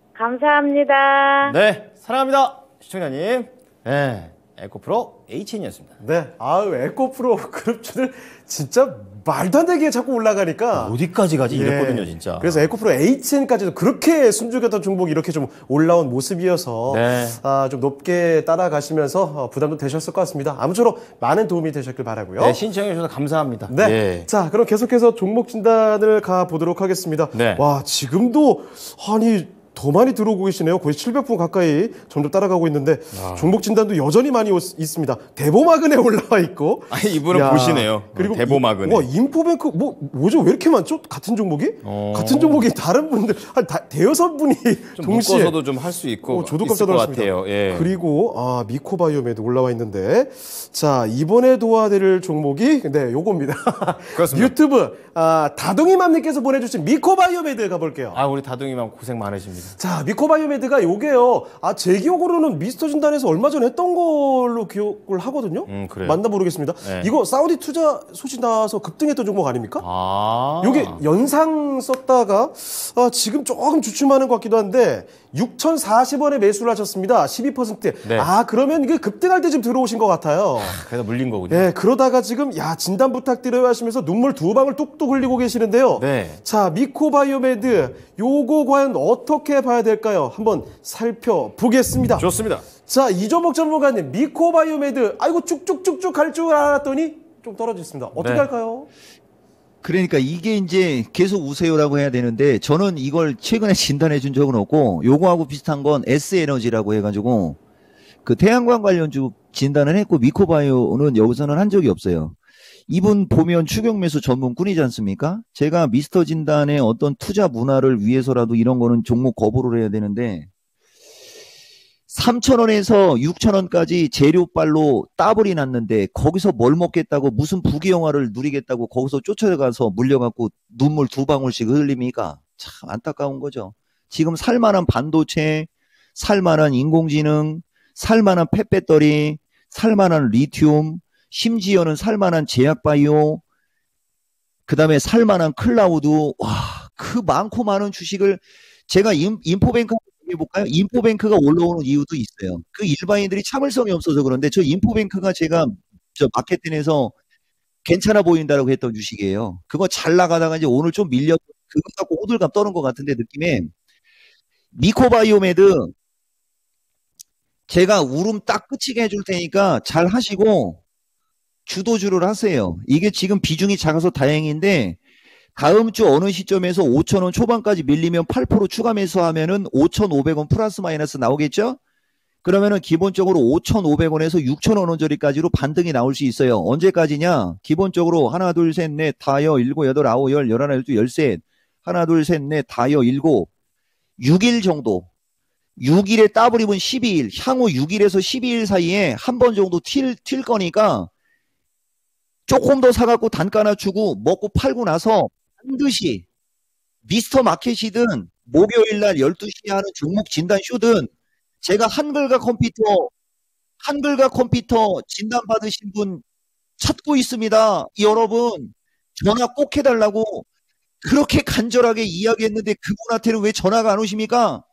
감사합니다. 네, 사랑합니다. 시청자님. 네, 에코프로 HN이었습니다. 네. 아유, 에코프로 그룹주들 진짜 말도 안 되게 자꾸 올라가니까. 어디까지 가지 예. 이랬거든요, 진짜. 그래서 에코프로 HN까지도 그렇게 숨죽였던 종목이 이렇게 좀 올라온 모습이어서 네. 좀 높게 따라가시면서 부담도 되셨을 것 같습니다. 아무쪼록 많은 도움이 되셨길 바라고요. 네, 신청해 주셔서 감사합니다. 네. 예. 자, 그럼 계속해서 종목 진단을 가보도록 하겠습니다. 네. 와, 지금도 아니 더 많이 들어오고 계시네요. 거의 700분 가까이 점점 따라가고 있는데 종목 진단도 여전히 많이 있습니다. 대보마근에 올라와 있고. 아니, 이분은 야, 보시네요. 그리고 대보마근에. 와, 인포뱅크 뭐죠? 왜 이렇게 많죠? 같은 종목이? 같은 종목이 다른 분들 한 대여섯 분이 좀 동시에 묶어서도 좀 할 수 있고 저도 있을 깜짝 것 놀랐습니다. 같아요. 예. 그리고 미코바이오메도 올라와 있는데 자 이번에 도와드릴 종목이 요겁니다. 그렇습니다. 유튜브 다둥이맘님께서 보내주신 미코바이오메드 가볼게요. 아, 우리 다둥이만 고생 많으십니다. 자 미코바이오메드가 요게요. 제 기억으로는 미스터 진단에서 얼마 전에 했던 걸로 기억을 하거든요. 그래요. 맞나 모르겠습니다. 네. 이거 사우디 투자 소식 나와서 급등했던 종목 아닙니까? 아. 요게 연상 썼다가 지금 조금 주춤하는 것 같기도 한데 6,040원에 매수를 하셨습니다. 12%. 네. 그러면 이게 급등할 때 지금 들어오신 것 같아요. 그래서 물린 거군요. 네, 그러다가 지금 진단 부탁드려요 하시면서 눈물 두 방울 뚝뚝 흘리고 계시는데요. 네. 자, 미코바이오메드 요거 과연 어떻게 봐야 될까요? 한번 살펴보겠습니다. 좋습니다. 자, 이조목 전문가님, 미코바이오메드 아이고 쭉쭉쭉쭉 갈 줄 알았더니 좀 떨어졌습니다. 어떻게 네. 할까요? 그러니까 이게 이제 계속 우세요라고 해야 되는데 저는 이걸 최근에 진단해 준 적은 없고 요거하고 비슷한 건 S에너지라고 해가지고 그 태양광 관련주 진단을 했고 미코바이오는 여기서는 한 적이 없어요. 이분 보면 추격 매수 전문꾼이지 않습니까? 제가 미스터 진단의 어떤 투자 문화를 위해서라도 이런 거는 종목 거부를 해야 되는데 3,000원에서 6,000원까지 재료빨로 따블이 났는데 거기서 뭘 먹겠다고 무슨 부귀영화를 누리겠다고 거기서 쫓아가서 물려갖고 눈물 두 방울씩 흘립니까? 참 안타까운 거죠. 지금 살만한 반도체, 살만한 인공지능, 살만한 폐배터리, 살만한 리튬, 심지어는 살만한 제약바이오, 그 다음에 살만한 클라우드, 그 많고 많은 주식을 제가 인포뱅크 해볼까요? 인포뱅크가 올라오는 이유도 있어요. 그 일반인들이 참을성이 없어서 그런데 저 인포뱅크가 제가 저 마케팅에서 괜찮아 보인다라고 했던 주식이에요. 그거 잘 나가다가 이제 오늘 좀 밀려 그거 갖고 호들갑 떠는 것 같은데 느낌에 미코바이오메드 제가 울음 딱 끝이게 해줄 테니까 잘 하시고 주도주를 하세요. 이게 지금 비중이 작아서 다행인데 다음 주 어느 시점에서 5,000원 초반까지 밀리면 8% 추가 매수하면은 5,500원 플러스 마이너스 나오겠죠? 그러면은 기본적으로 5,500원에서 6,000원 원저리까지로 반등이 나올 수 있어요. 언제까지냐? 기본적으로 하나, 둘, 셋, 넷, 다여, 일곱, 여덟, 아홉, 열, 열하나, 열두, 열셋, 하나, 둘, 셋, 넷, 다여, 일곱, 6일 정도. 6일에 따블이면 12일, 향후 6일에서 12일 사이에 한 번 정도 튈 거니까 조금 더 사갖고 단가 낮추고 먹고 팔고 나서 반드시 미스터 마켓이든 목요일 날 12시에 하는 종목 진단 쇼든 제가 한글과 컴퓨터 진단 받으신 분 찾고 있습니다. 여러분 전화 꼭 해달라고 그렇게 간절하게 이야기했는데 그분한테는 왜 전화가 안 오십니까?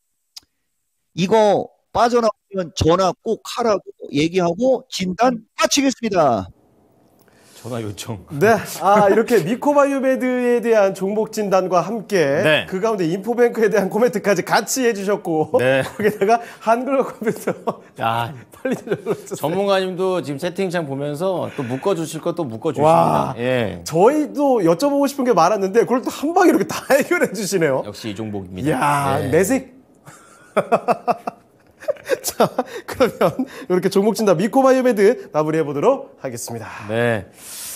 이거 빠져나오면 전화 꼭 하라고 얘기하고 진단 마치겠습니다. 전화 요청. 네, 이렇게 미코바이오메드에 대한 종목 진단과 함께 네. 그 가운데 인포뱅크에 대한 코멘트까지 같이 해주셨고 네. 거기다가 한글로 컴퓨터 야, 빨리 눌러주세요. 전문가님도 지금 채팅창 보면서 또 묶어주실 것도 와. 묶어주십니다. 예. 저희도 여쭤보고 싶은 게 많았는데 그걸 또 한 방에 이렇게 다 해결해 주시네요. 역시 이 종목입니다. 이야, 예. 매직. 자, 그러면 이렇게 종목 진단 미코바이오메드 마무리해 보도록 하겠습니다. 네.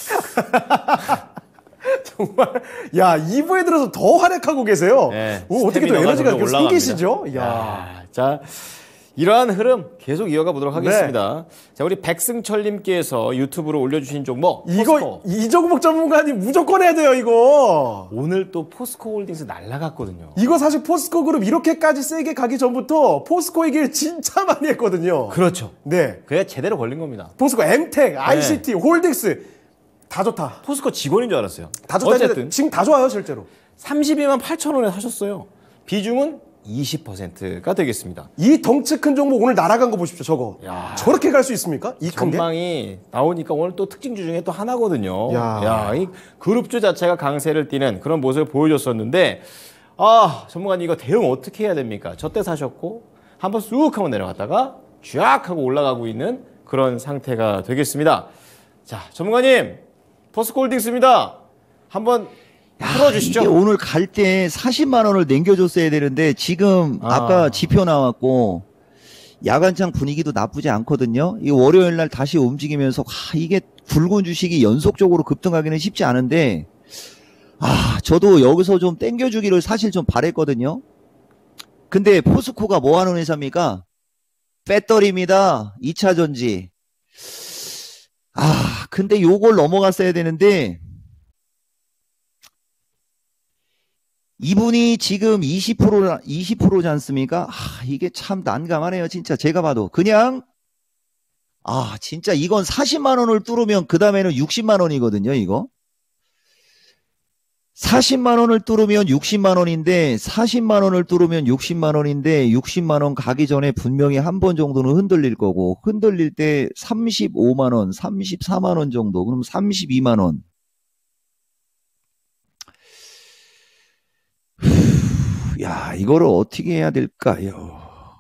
정말, 야, 2부에 들어서 더 활약하고 계세요. 네. 오, 어떻게 또 스태미너가 에너지가 점점 이렇게 올라갑니다. 생기시죠? 야. 야, 자, 이러한 흐름 계속 이어가 보도록 하겠습니다. 자, 우리 백승철님께서 유튜브로 올려주신 종목 포스코. 이 종목 전문가님 무조건 해야 돼요, 이거. 오늘 또 포스코홀딩스 날라갔거든요. 이거 사실 포스코 그룹 이렇게까지 세게 가기 전부터 포스코 얘기를 진짜 많이 했거든요. 그렇죠. 네. 그게 제대로 걸린 겁니다. 포스코, 엠텍, ICT, 홀딩스 다 좋다. 포스코 직원인 줄 알았어요. 다 좋다. 어쨌든 했는데 지금 다 좋아요, 실제로. 32만 8천 원에 사셨어요. 비중은 20%가 되겠습니다. 이 덩치 큰 종목 오늘 날아간 거 보십시오, 저거. 야. 저렇게 갈 수 있습니까? 이 큰 게? 전망이 나오니까 오늘 또 특징주 중에 또 하나거든요. 야. 이 그룹주 자체가 강세를 띠는 그런 모습을 보여줬었는데, 전문가님 이거 대응 어떻게 해야 됩니까? 저때 사셨고, 한번 쑥 하고 내려갔다가 쫙 하고 올라가고 있는 그런 상태가 되겠습니다. 자, 전문가님, 포스코홀딩스입니다. 한번 풀어주시죠. 이게 오늘 갈 때 40만 원을 남겨줬어야 되는데 지금 아까 지표 나왔고 야간장 분위기도 나쁘지 않거든요. 이 월요일 날 다시 움직이면서 이게 굵은 주식이 연속적으로 급등하기는 쉽지 않은데 저도 여기서 좀 땡겨주기를 사실 좀 바랬거든요. 근데 포스코가 뭐 하는 회사입니까? 배터리입니다. 2차 전지. 근데 요걸 넘어갔어야 되는데 이분이 지금 20%지 않습니까? 이게 참 난감하네요. 진짜 제가 봐도. 그냥, 진짜 이건 40만 원을 뚫으면 그 다음에는 60만 원이거든요, 이거. 40만 원을 뚫으면 60만 원인데, 40만 원을 뚫으면 60만 원인데, 60만 원 가기 전에 분명히 한 번 정도는 흔들릴 거고, 흔들릴 때 35만 원, 34만 원 정도, 그럼 32만 원. 야, 이거를 어떻게 해야 될까요?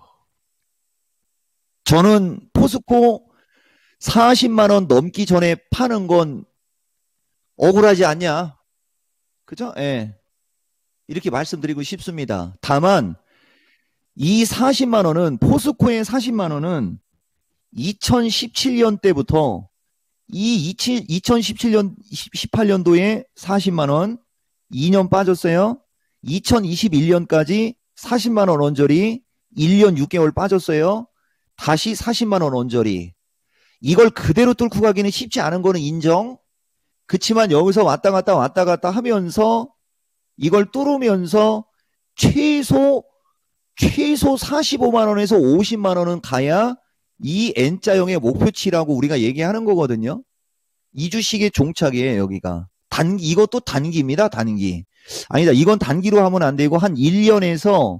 저는 포스코 40만 원 넘기 전에 파는 건 억울하지 않냐? 그죠? 예. 이렇게 말씀드리고 싶습니다. 다만 이 40만 원은 포스코의 40만 원은 2017년 때부터 이 2017년 18년도에 40만 원 2년 빠졌어요. 2021년까지 40만 원 언저리 1년 6개월 빠졌어요. 다시 40만 원 언저리. 이걸 그대로 뚫고 가기는 쉽지 않은 거는 인정. 그치만 여기서 왔다 갔다 하면서 이걸 뚫으면서 최소 45만 원에서 50만 원은 가야 이 N자형의 목표치라고 우리가 얘기하는 거거든요. 이 주식의 종착이에요, 여기가. 이것도 단기입니다, 단기. 아니다. 이건 단기로 하면 안 되고 한 1년에서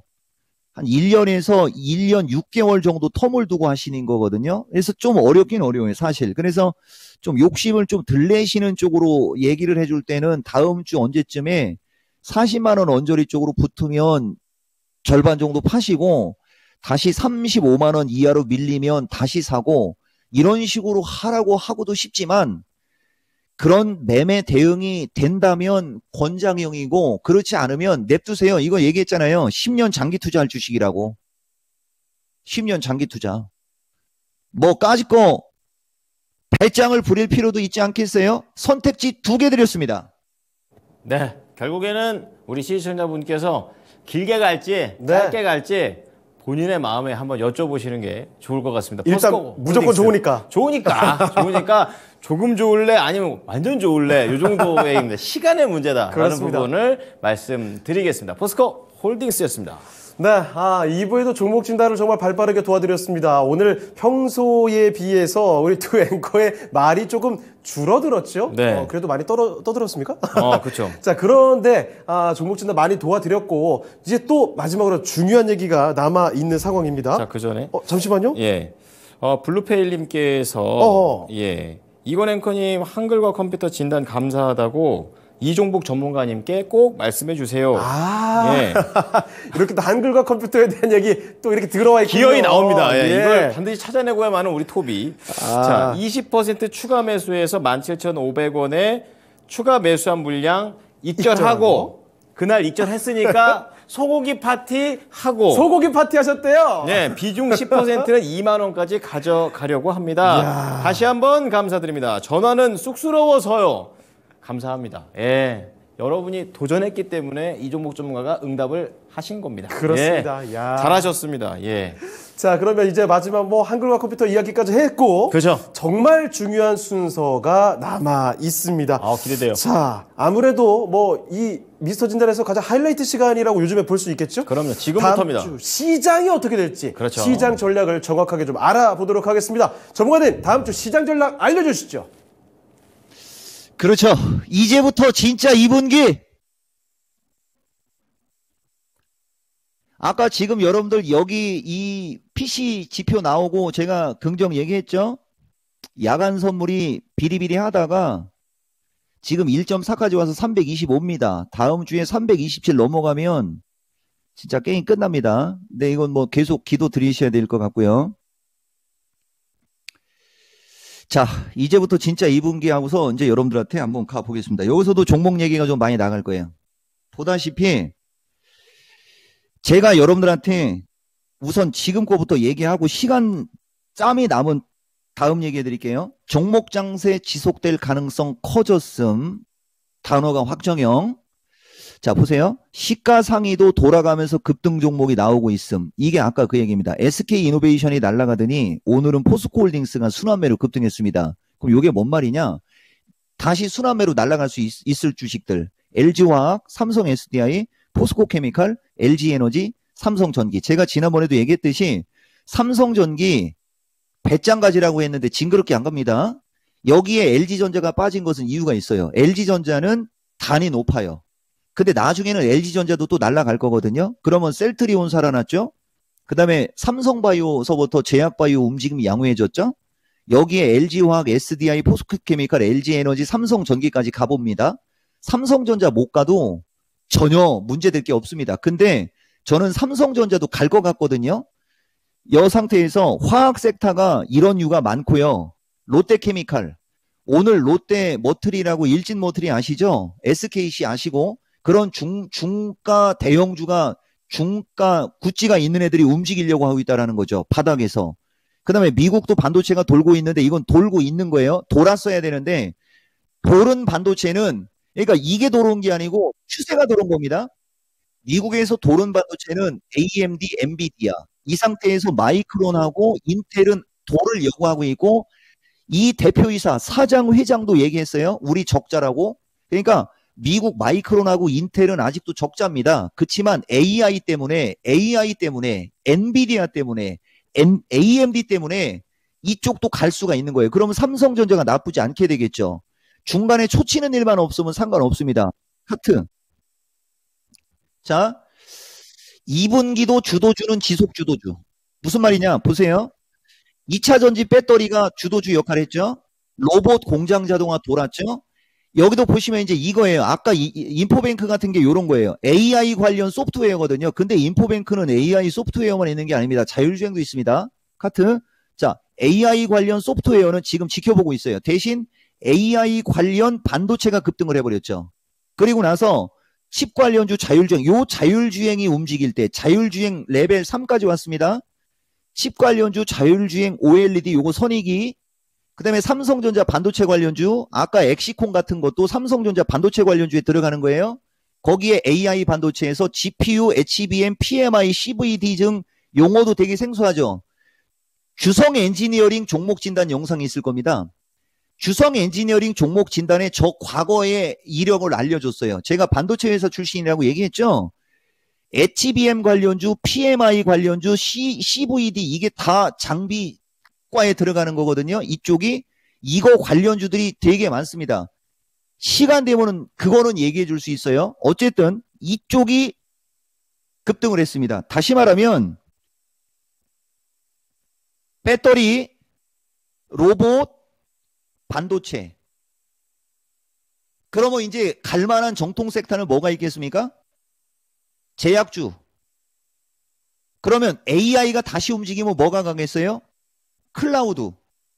1년 6개월 정도 텀을 두고 하시는 거거든요. 그래서 좀 어렵긴 어려워요, 사실. 그래서 좀 욕심을 좀 덜 내시는 쪽으로 얘기를 해줄 때는 다음 주 언제쯤에 40만 원 언저리 쪽으로 붙으면 절반 정도 파시고 다시 35만 원 이하로 밀리면 다시 사고 이런 식으로 하라고 하고도 싶지만 그런 매매 대응이 된다면 권장형이고 그렇지 않으면 냅두세요. 이거 얘기했잖아요. 10년 장기 투자할 주식이라고. 10년 장기 투자. 뭐 까짓 거 배짱을 부릴 필요도 있지 않겠어요? 선택지 2개 드렸습니다. 네, 결국에는 우리 시청자분께서 길게 갈지 네. 짧게 갈지 본인의 마음에 한번 여쭤보시는 게 좋을 것 같습니다. 일단 포스코 무조건 홀딩스. 좋으니까. 좋으니까 조금 좋을래 아니면 완전 좋을래 이 정도의 시간의 문제다라는 그렇습니다. 부분을 말씀드리겠습니다. 포스코 홀딩스였습니다. 네, 2부에도 종목 진단을 정말 발빠르게 도와드렸습니다. 오늘 평소에 비해서 우리 두 앵커의 말이 조금 줄어들었죠? 네. 그래도 많이 떠들었습니까? 그렇죠. 자, 그런데 종목 진단 많이 도와드렸고 이제 또 마지막으로 중요한 얘기가 남아 있는 상황입니다. 자, 그 전에 잠시만요. 예, 블루페일님께서 어허. 예, 이건 앵커님 한글과 컴퓨터 진단 감사하다고 이종복 전문가님께 꼭 말씀해 주세요. 아, 예. 이렇게 또 한글과 컴퓨터에 대한 얘기 또 이렇게 들어와 있군요. 기어이 나옵니다. 예, 예. 이걸 반드시 찾아내고야만은 우리 톱이. 자, 20% 추가 매수해서 17,500원에 추가 매수한 물량 익절하고 그날 익절했으니까 소고기 파티 하고 소고기 파티 하셨대요. 네, 비중 10%는 2만 원까지 가져가려고 합니다. 이야. 다시 한번 감사드립니다. 전화는 쑥스러워서요. 감사합니다. 예. 여러분이 도전했기 때문에 이종목 전문가가 응답을 하신 겁니다. 그렇습니다. 예. 야. 잘하셨습니다. 예. 자, 그러면 이제 마지막 뭐 한글과 컴퓨터 이야기까지 했고 그죠? 정말 중요한 순서가 남아 있습니다. 아, 기대돼요. 자, 아무래도 뭐 이 미스터 진단에서 가장 하이라이트 시간이라고 요즘에 볼 수 있겠죠? 그럼요. 지금부터입니다. 다음 주 시장이 어떻게 될지 그렇죠. 시장 전략을 정확하게 좀 알아보도록 하겠습니다. 전문가님, 다음 주 시장 전략 알려주시죠. 그렇죠. 이제부터 진짜 2분기. 아까 지금 여러분들 여기 이 PC 지표 나오고 제가 긍정 얘기했죠? 야간 선물이 비리비리 하다가 지금 1.4까지 와서 325입니다. 다음 주에 327 넘어가면 진짜 게임 끝납니다. 근데 이건 뭐 계속 기도 드리셔야 될 것 같고요. 자, 이제부터 진짜 2분기 하고서 이제 여러분들한테 한번 가보겠습니다. 여기서도 종목 얘기가 좀 많이 나갈 거예요. 보다시피 제가 여러분들한테 우선 지금 거부터 얘기하고 시간 짬이 남은 다음 얘기해 드릴게요. 종목 장세 지속될 가능성 커졌음. 단어가 확정형. 자, 보세요. 시가 상위도 돌아가면서 급등 종목이 나오고 있음. 이게 아까 그 얘기입니다. SK 이노베이션이 날아가더니 오늘은 포스코홀딩스가 순환매로 급등했습니다. 그럼 이게 뭔 말이냐? 다시 순환매로 날아갈 수 있을 주식들. LG화학, 삼성 SDI, 포스코케미칼, LG에너지, 삼성전기. 제가 지난번에도 얘기했듯이 삼성전기 배짱가지라고 했는데 징그럽게 안 갑니다. 여기에 LG전자가 빠진 것은 이유가 있어요. LG전자는 단이 높아요. 근데 나중에는 LG전자도 또 날아갈 거거든요. 그러면 셀트리온 살아났죠. 그 다음에 삼성바이오서부터 제약바이오 움직임이 양호해졌죠. 여기에 LG화학, SDI, 포스코케미칼, LG에너지, 삼성전기까지 가봅니다. 삼성전자 못 가도 전혀 문제될 게 없습니다. 근데 저는 삼성전자도 갈 것 같거든요. 이 상태에서 화학 섹터가 이런 이유가 많고요. 롯데케미칼, 오늘 롯데머트리라고 일진머트리 아시죠? SKC 아시고 그런 중가 대형주가 중가 구찌가 있는 애들이 움직이려고 하고 있다는 거죠. 바닥에서. 그 다음에 미국도 반도체가 돌고 있는데 이건 돌고 있는 거예요. 돌았어야 되는데 도른 반도체는 그러니까 이게 돌아온 게 아니고 추세가 돌아온 겁니다. 미국에서 도른 반도체는 AMD, 엔비디아 이 상태에서 마이크론하고 인텔은 돌을 요구하고 있고 이 대표이사 사장 회장도 얘기했어요. 우리 적자라고. 그러니까 미국 마이크론하고 인텔은 아직도 적자입니다. 그렇지만 AI 때문에 엔비디아 때문에 AMD 때문에 이쪽도 갈 수가 있는 거예요. 그러면 삼성전자가 나쁘지 않게 되겠죠. 중간에 초치는 일만 없으면 상관없습니다. 하트. 자, 2분기도 주도주는 지속 주도주. 무슨 말이냐? 보세요. 2차 전지 배터리가 주도주 역할을 했죠. 로봇 공장 자동화 돌았죠. 여기도 보시면 이제 이거예요. 아까 인포뱅크 같은 게 이런 거예요. AI 관련 소프트웨어거든요. 근데 인포뱅크는 AI 소프트웨어만 있는 게 아닙니다. 자율주행도 있습니다. 카트. 자, AI 관련 소프트웨어는 지금 지켜보고 있어요. 대신 AI 관련 반도체가 급등을 해버렸죠. 그리고 나서 칩 관련주 자율주행, 요 자율주행이 움직일 때 자율주행 레벨 3까지 왔습니다. 칩 관련주 자율주행 OLED 요거 선익이 그 다음에 삼성전자 반도체 관련주 아까 엑시콘 같은 것도 삼성전자 반도체 관련주에 들어가는 거예요. 거기에 AI 반도체에서 GPU, HBM, PMI, CVD 등 용어도 되게 생소하죠. 주성 엔지니어링 종목 진단 영상이 있을 겁니다. 주성 엔지니어링 종목 진단에 저 과거의 이력을 알려줬어요. 제가 반도체 회사 출신이라고 얘기했죠. HBM 관련주, PMI 관련주, CVD 이게 다 장비과에 들어가는 거거든요. 이쪽이 이거 관련주들이 되게 많습니다. 시간 되면은 그거는 얘기해 줄 수 있어요. 어쨌든 이쪽이 급등을 했습니다. 다시 말하면 배터리, 로봇, 반도체. 그러면 이제 갈만한 정통 섹터는 뭐가 있겠습니까? 제약주. 그러면 AI가 다시 움직이면 뭐가 가겠어요? 클라우드.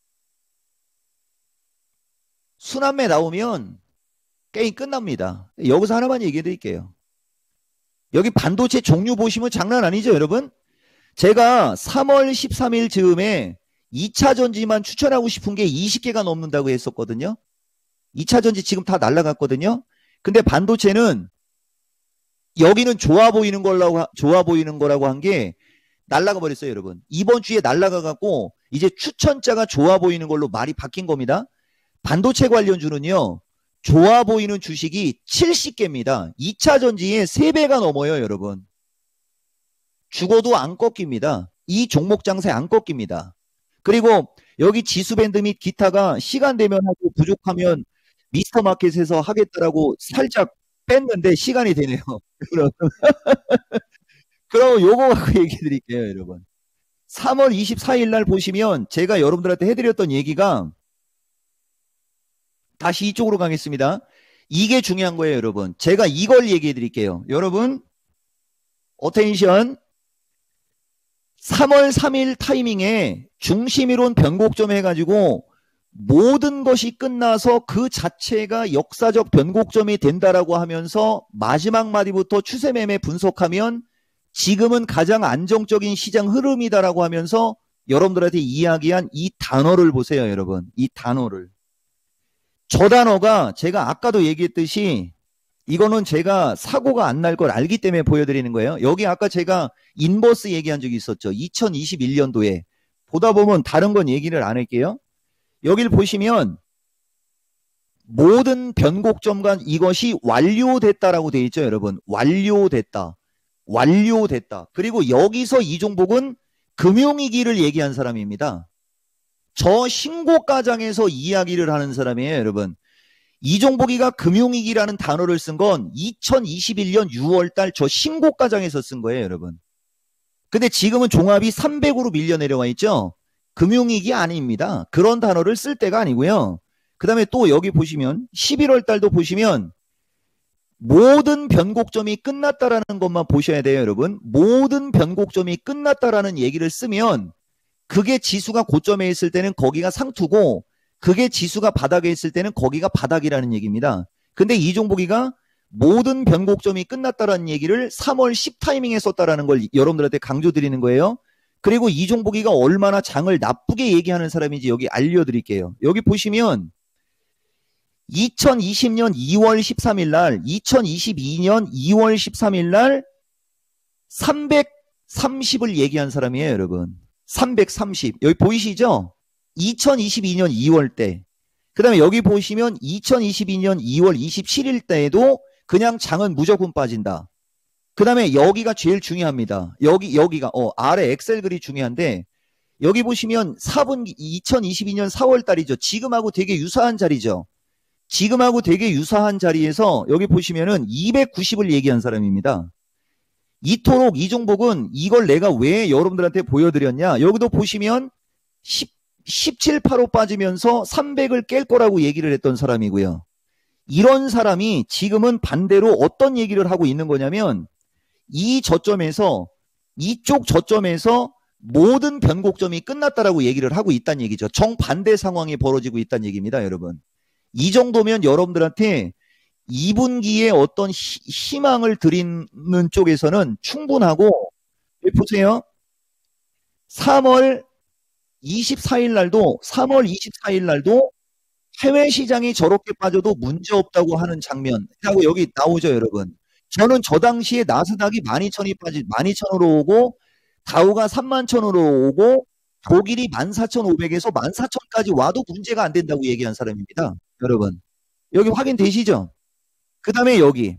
순환매 나오면 게임 끝납니다. 여기서 하나만 얘기해 드릴게요. 여기 반도체 종류 보시면 장난 아니죠, 여러분? 제가 3월 13일 즈음에 2차 전지만 추천하고 싶은 게 20개가 넘는다고 했었거든요. 2차 전지 지금 다 날라갔거든요. 근데 반도체는 여기는 좋아 보이는 거라고 한 게 날라가 버렸어요, 여러분. 이번 주에 날라가 갖고 이제 추천자가 좋아 보이는 걸로 말이 바뀐 겁니다. 반도체 관련주는요. 좋아 보이는 주식이 70개입니다. 2차 전지의 3배가 넘어요, 여러분. 죽어도 안 꺾입니다. 이 종목 장세 안 꺾입니다. 그리고 여기 지수밴드 및 기타가 시간 되면 하고 부족하면 미스터마켓에서 하겠다라고 살짝 뺐는데 시간이 되네요. 그럼 요거 갖고 얘기 드릴게요, 여러분. 3월 24일 날 보시면 제가 여러분들한테 해드렸던 얘기가 다시 이쪽으로 가겠습니다. 이게 중요한 거예요, 여러분. 제가 이걸 얘기해 드릴게요. 여러분, 어텐션. 3월 3일 타이밍에 중심이론 변곡점 해가지고 모든 것이 끝나서 그 자체가 역사적 변곡점이 된다라고 하면서 마지막 마디부터 추세 매매 분석하면 지금은 가장 안정적인 시장 흐름이다라고 하면서 여러분들한테 이야기한 이 단어를 보세요, 여러분. 이 단어를. 저 단어가 제가 아까도 얘기했듯이 이거는 제가 사고가 안 날 걸 알기 때문에 보여드리는 거예요. 여기 아까 제가 인버스 얘기한 적이 있었죠. 2021년도에. 보다 보면 다른 건 얘기를 안 할게요. 여기를 보시면 모든 변곡점과 이것이 완료됐다라고 되어 있죠, 여러분. 완료됐다. 완료됐다. 그리고 여기서 이 종목은 금융위기를 얘기한 사람입니다. 저 신고가장에서 이야기를 하는 사람이에요, 여러분. 이종복이가 금융위기라는 단어를 쓴 건 2021년 6월달 저 신고가장에서 쓴 거예요, 여러분. 근데 지금은 종합이 300으로 밀려 내려와 있죠. 금융위기 아닙니다. 그런 단어를 쓸 때가 아니고요. 그 다음에 또 여기 보시면 11월 달도 보시면 모든 변곡점이 끝났다라는 것만 보셔야 돼요, 여러분. 모든 변곡점이 끝났다라는 얘기를 쓰면 그게 지수가 고점에 있을 때는 거기가 상투고 그게 지수가 바닥에 있을 때는 거기가 바닥이라는 얘기입니다. 근데 이종복이가 모든 변곡점이 끝났다라는 얘기를 3월 10 타이밍에 썼다라는 걸 여러분들한테 강조드리는 거예요. 그리고 이종복이가 얼마나 장을 나쁘게 얘기하는 사람인지 여기 알려드릴게요. 여기 보시면 2020년 2월 13일 날, 2022년 2월 13일 날 330을 얘기한 사람이에요, 여러분. 330. 여기 보이시죠? 2022년 2월 때. 그 다음에 여기 보시면 2022년 2월 27일 때에도 그냥 장은 무조건 빠진다. 그 다음에 여기가 제일 중요합니다. 여기가 아래 엑셀 글이 중요한데 여기 보시면 4분기 2022년 4월 달이죠. 지금하고 되게 유사한 자리죠. 지금하고 되게 유사한 자리에서 여기 보시면은 290을 얘기한 사람입니다. 이토록 이종복은 이걸 내가 왜 여러분들한테 보여드렸냐. 여기도 보시면 17, 8호 빠지면서 300을 깰 거라고 얘기를 했던 사람이고요. 이런 사람이 지금은 반대로 어떤 얘기를 하고 있는 거냐면 이 저점에서 이쪽 저점에서 모든 변곡점이 끝났다라고 얘기를 하고 있다는 얘기죠. 정반대 상황이 벌어지고 있다는 얘기입니다, 여러분. 이 정도면 여러분들한테 2분기에 어떤 희망을 드리는 쪽에서는 충분하고 보세요. 3월 24일 날도 해외 시장이 저렇게 빠져도 문제 없다고 하는 장면 하고 여기 나오죠, 여러분. 저는 저 당시에 나스닥이 12,000으로 오고 다우가 31,000으로 오고 독일이 14,500에서 14,000까지 와도 문제가 안 된다고 얘기한 사람입니다. 여러분. 여기 확인되시죠? 그 다음에 여기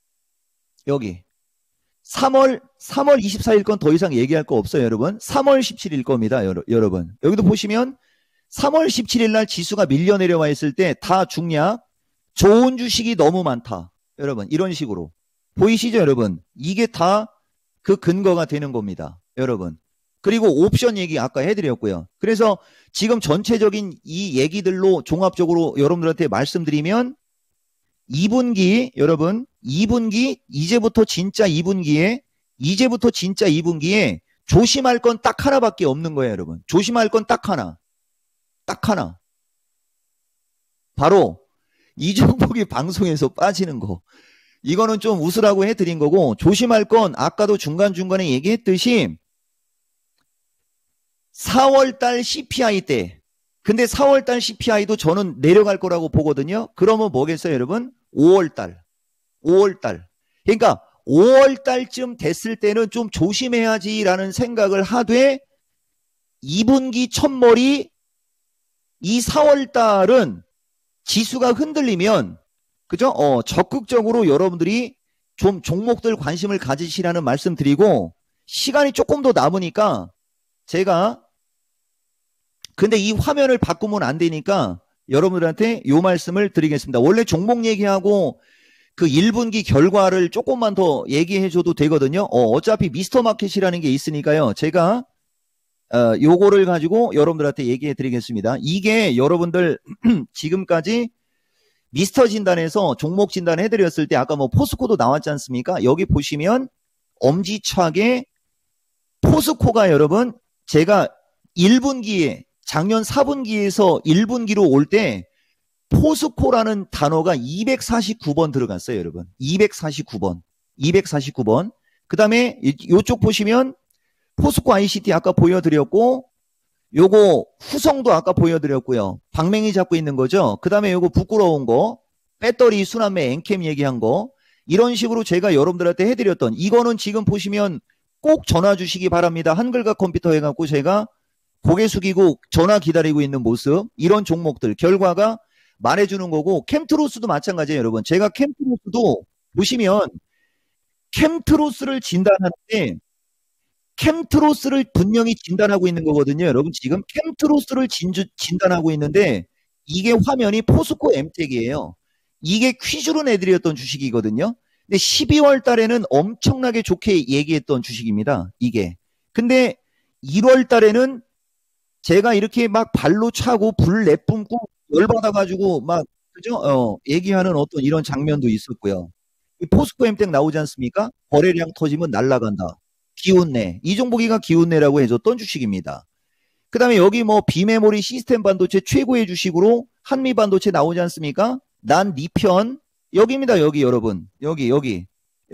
3월 24일 건 더 이상 얘기할 거 없어요, 여러분. 3월 17일 겁니다, 여러분. 여기도 보시면 3월 17일 날 지수가 밀려 내려와 있을 때 다 중략, 좋은 주식이 너무 많다. 여러분, 이런 식으로. 보이시죠, 여러분? 이게 다 그 근거가 되는 겁니다. 여러분. 그리고 옵션 얘기 아까 해드렸고요. 그래서 지금 전체적인 이 얘기들로 종합적으로 여러분들한테 말씀드리면 2분기 여러분 2분기 이제부터 진짜 2분기에 조심할 건 딱 하나밖에 없는 거예요, 여러분. 조심할 건 딱 하나. 딱 하나. 바로 이종복이 방송에서 빠지는 거. 이거는 좀 웃으라고 해드린 거고, 조심할 건 아까도 중간중간에 얘기했듯이 4월달 CPI 때, 근데 4월달 CPI도 저는 내려갈 거라고 보거든요. 그러면 뭐겠어요, 여러분? 5월달. 그러니까 5월달쯤 됐을 때는 좀 조심해야지라는 생각을 하되 2분기 첫머리 이 4월달은 지수가 흔들리면 그죠? 적극적으로 여러분들이 좀 종목들 관심을 가지시라는 말씀 드리고 시간이 조금 더 남으니까 제가 근데 이 화면을 바꾸면 안 되니까 여러분들한테 요 말씀을 드리겠습니다. 원래 종목 얘기하고 그 1분기 결과를 조금만 더 얘기해 줘도 되거든요. 어차피 미스터 마켓이라는 게 있으니까요. 제가 요거를 가지고 여러분들한테 얘기해 드리겠습니다. 이게 여러분들 지금까지 미스터 진단에서 종목 진단 해드렸을 때 아까 뭐 포스코도 나왔지 않습니까? 여기 보시면 엄지척에 포스코가 여러분 제가 1분기에 작년 4분기에서 1분기로 올 때 포스코라는 단어가 249번 들어갔어요, 여러분. 249번. 그 다음에 이쪽 보시면 포스코 ICT 아까 보여드렸고 요거 후성도 아까 보여드렸고요. 방맹이 잡고 있는 거죠. 그 다음에 요거 부끄러운 거 배터리 순환매 엔캠 얘기한 거 이런 식으로 제가 여러분들한테 해드렸던 이거는 지금 보시면 꼭 전화 주시기 바랍니다. 한글과 컴퓨터 해갖고 제가 고개 숙이고 전화 기다리고 있는 모습 이런 종목들 결과가 말해주는 거고 캠트로스도 마찬가지예요, 여러분. 제가 캠트로스도 보시면 캠트로스를 진단하는데 캠트로스를 분명히 진단하고 있는 거거든요. 여러분 지금 캠트로스를 진단하고 있는데 이게 화면이 포스코 엠텍이에요. 이게 퀴즈로 내드렸던 주식이거든요. 근데 12월 달에는 엄청나게 좋게 얘기했던 주식입니다. 이게. 근데 1월 달에는 제가 이렇게 막 발로 차고 불 내뿜고 열받아가지고 막 그죠? 얘기하는 어떤 이런 장면도 있었고요. 이 포스코 엠텍 나오지 않습니까? 거래량 터지면 날아간다. 기운내. 이종복이가 기운내라고 해줬던 주식입니다. 그 다음에 여기 뭐 비메모리 시스템 반도체 최고의 주식으로 한미 반도체 나오지 않습니까? 난 니 편. 여기입니다. 여기 여러분. 여기.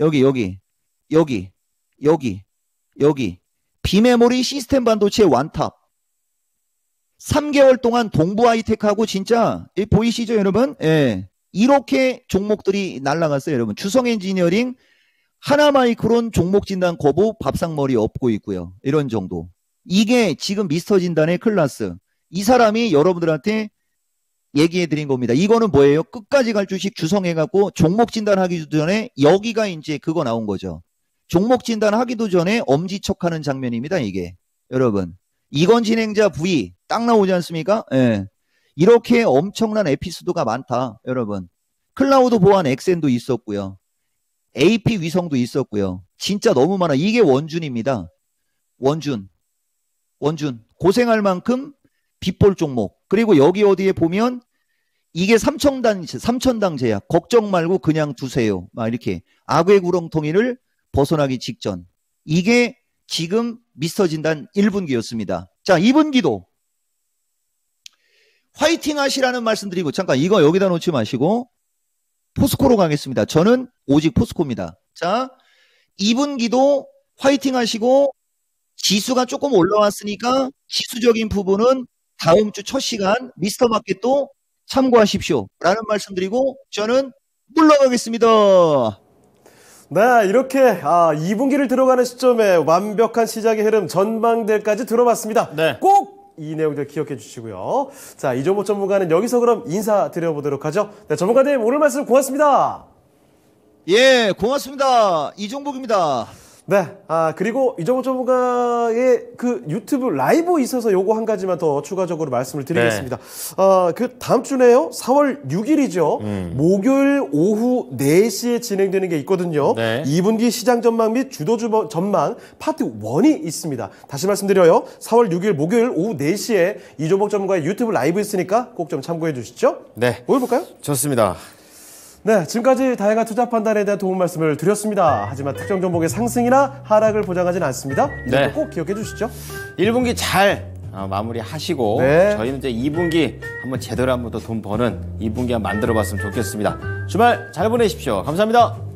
비메모리 시스템 반도체 완탑. 3개월 동안 동부 하이텍하고 진짜 보이시죠, 여러분? 예. 이렇게 종목들이 날아갔어요, 여러분. 주성 엔지니어링, 하나마이크론 종목 진단 거부 밥상머리 엎고 있고요. 이런 정도. 이게 지금 미스터 진단의 클래스. 이 사람이 여러분들한테 얘기해 드린 겁니다. 이거는 뭐예요? 끝까지 갈 주식 주성해갖고 종목 진단하기 전에 여기가 이제 그거 나온 거죠. 종목 진단하기도 전에 엄지척하는 장면입니다, 이게. 여러분. 이건 진행자 V 딱 나오지 않습니까? 예. 이렇게 엄청난 에피소드가 많다, 여러분. 클라우드 보안 엑센도 있었고요. AP 위성도 있었고요. 진짜 너무 많아. 이게 원준입니다. 원준. 고생할 만큼 빗볼 종목. 그리고 여기 어디에 보면 이게 삼천당 제약. 걱정 말고 그냥 두세요. 막 이렇게 악의 구렁텅이를 벗어나기 직전. 이게 지금 미스터 진단 1분기였습니다. 자, 2분기도 화이팅 하시라는 말씀 드리고 잠깐 이거 여기다 놓지 마시고 포스코로 가겠습니다. 저는 오직 포스코입니다. 자, 2분기도 화이팅 하시고 지수가 조금 올라왔으니까 지수적인 부분은 다음 주 첫 시간 미스터 마켓도 참고하십시오. 라는 말씀 드리고 저는 물러가겠습니다. 네, 이렇게 2분기를 들어가는 시점에 완벽한 시작의 흐름 전망들까지 들어봤습니다. 네. 꼭 이 내용들 기억해 주시고요. 자, 이종복 전문가는 여기서 그럼 인사드려보도록 하죠. 네, 전문가님 오늘 말씀 고맙습니다. 예, 고맙습니다. 이종복입니다. 네, 그리고 이정호 전문가의 그 유튜브 라이브 있어서 요거 한 가지만 더 추가적으로 말씀을 드리겠습니다. 그 다음 주네요. 4월 6일이죠. 목요일 오후 4시에 진행되는 게 있거든요. 네. 2분기 시장 전망 및 주도 전망 파트 1이 있습니다. 다시 말씀드려요. 4월 6일 목요일 오후 4시에 이종복 전문가의 유튜브 라이브 있으니까 꼭 좀 참고해 주시죠. 네. 보여볼까요? 좋습니다. 네, 지금까지 다양한 투자 판단에 대한 도움 말씀을 드렸습니다. 하지만 특정 종목의 상승이나 하락을 보장하지는 않습니다. 이 점도 네. 꼭 기억해 주시죠. 1분기 잘 마무리하시고 네. 저희는 이제 2분기 한번 제대로 한번 더 돈 버는 2분기 한번 만들어 봤으면 좋겠습니다. 주말 잘 보내십시오. 감사합니다.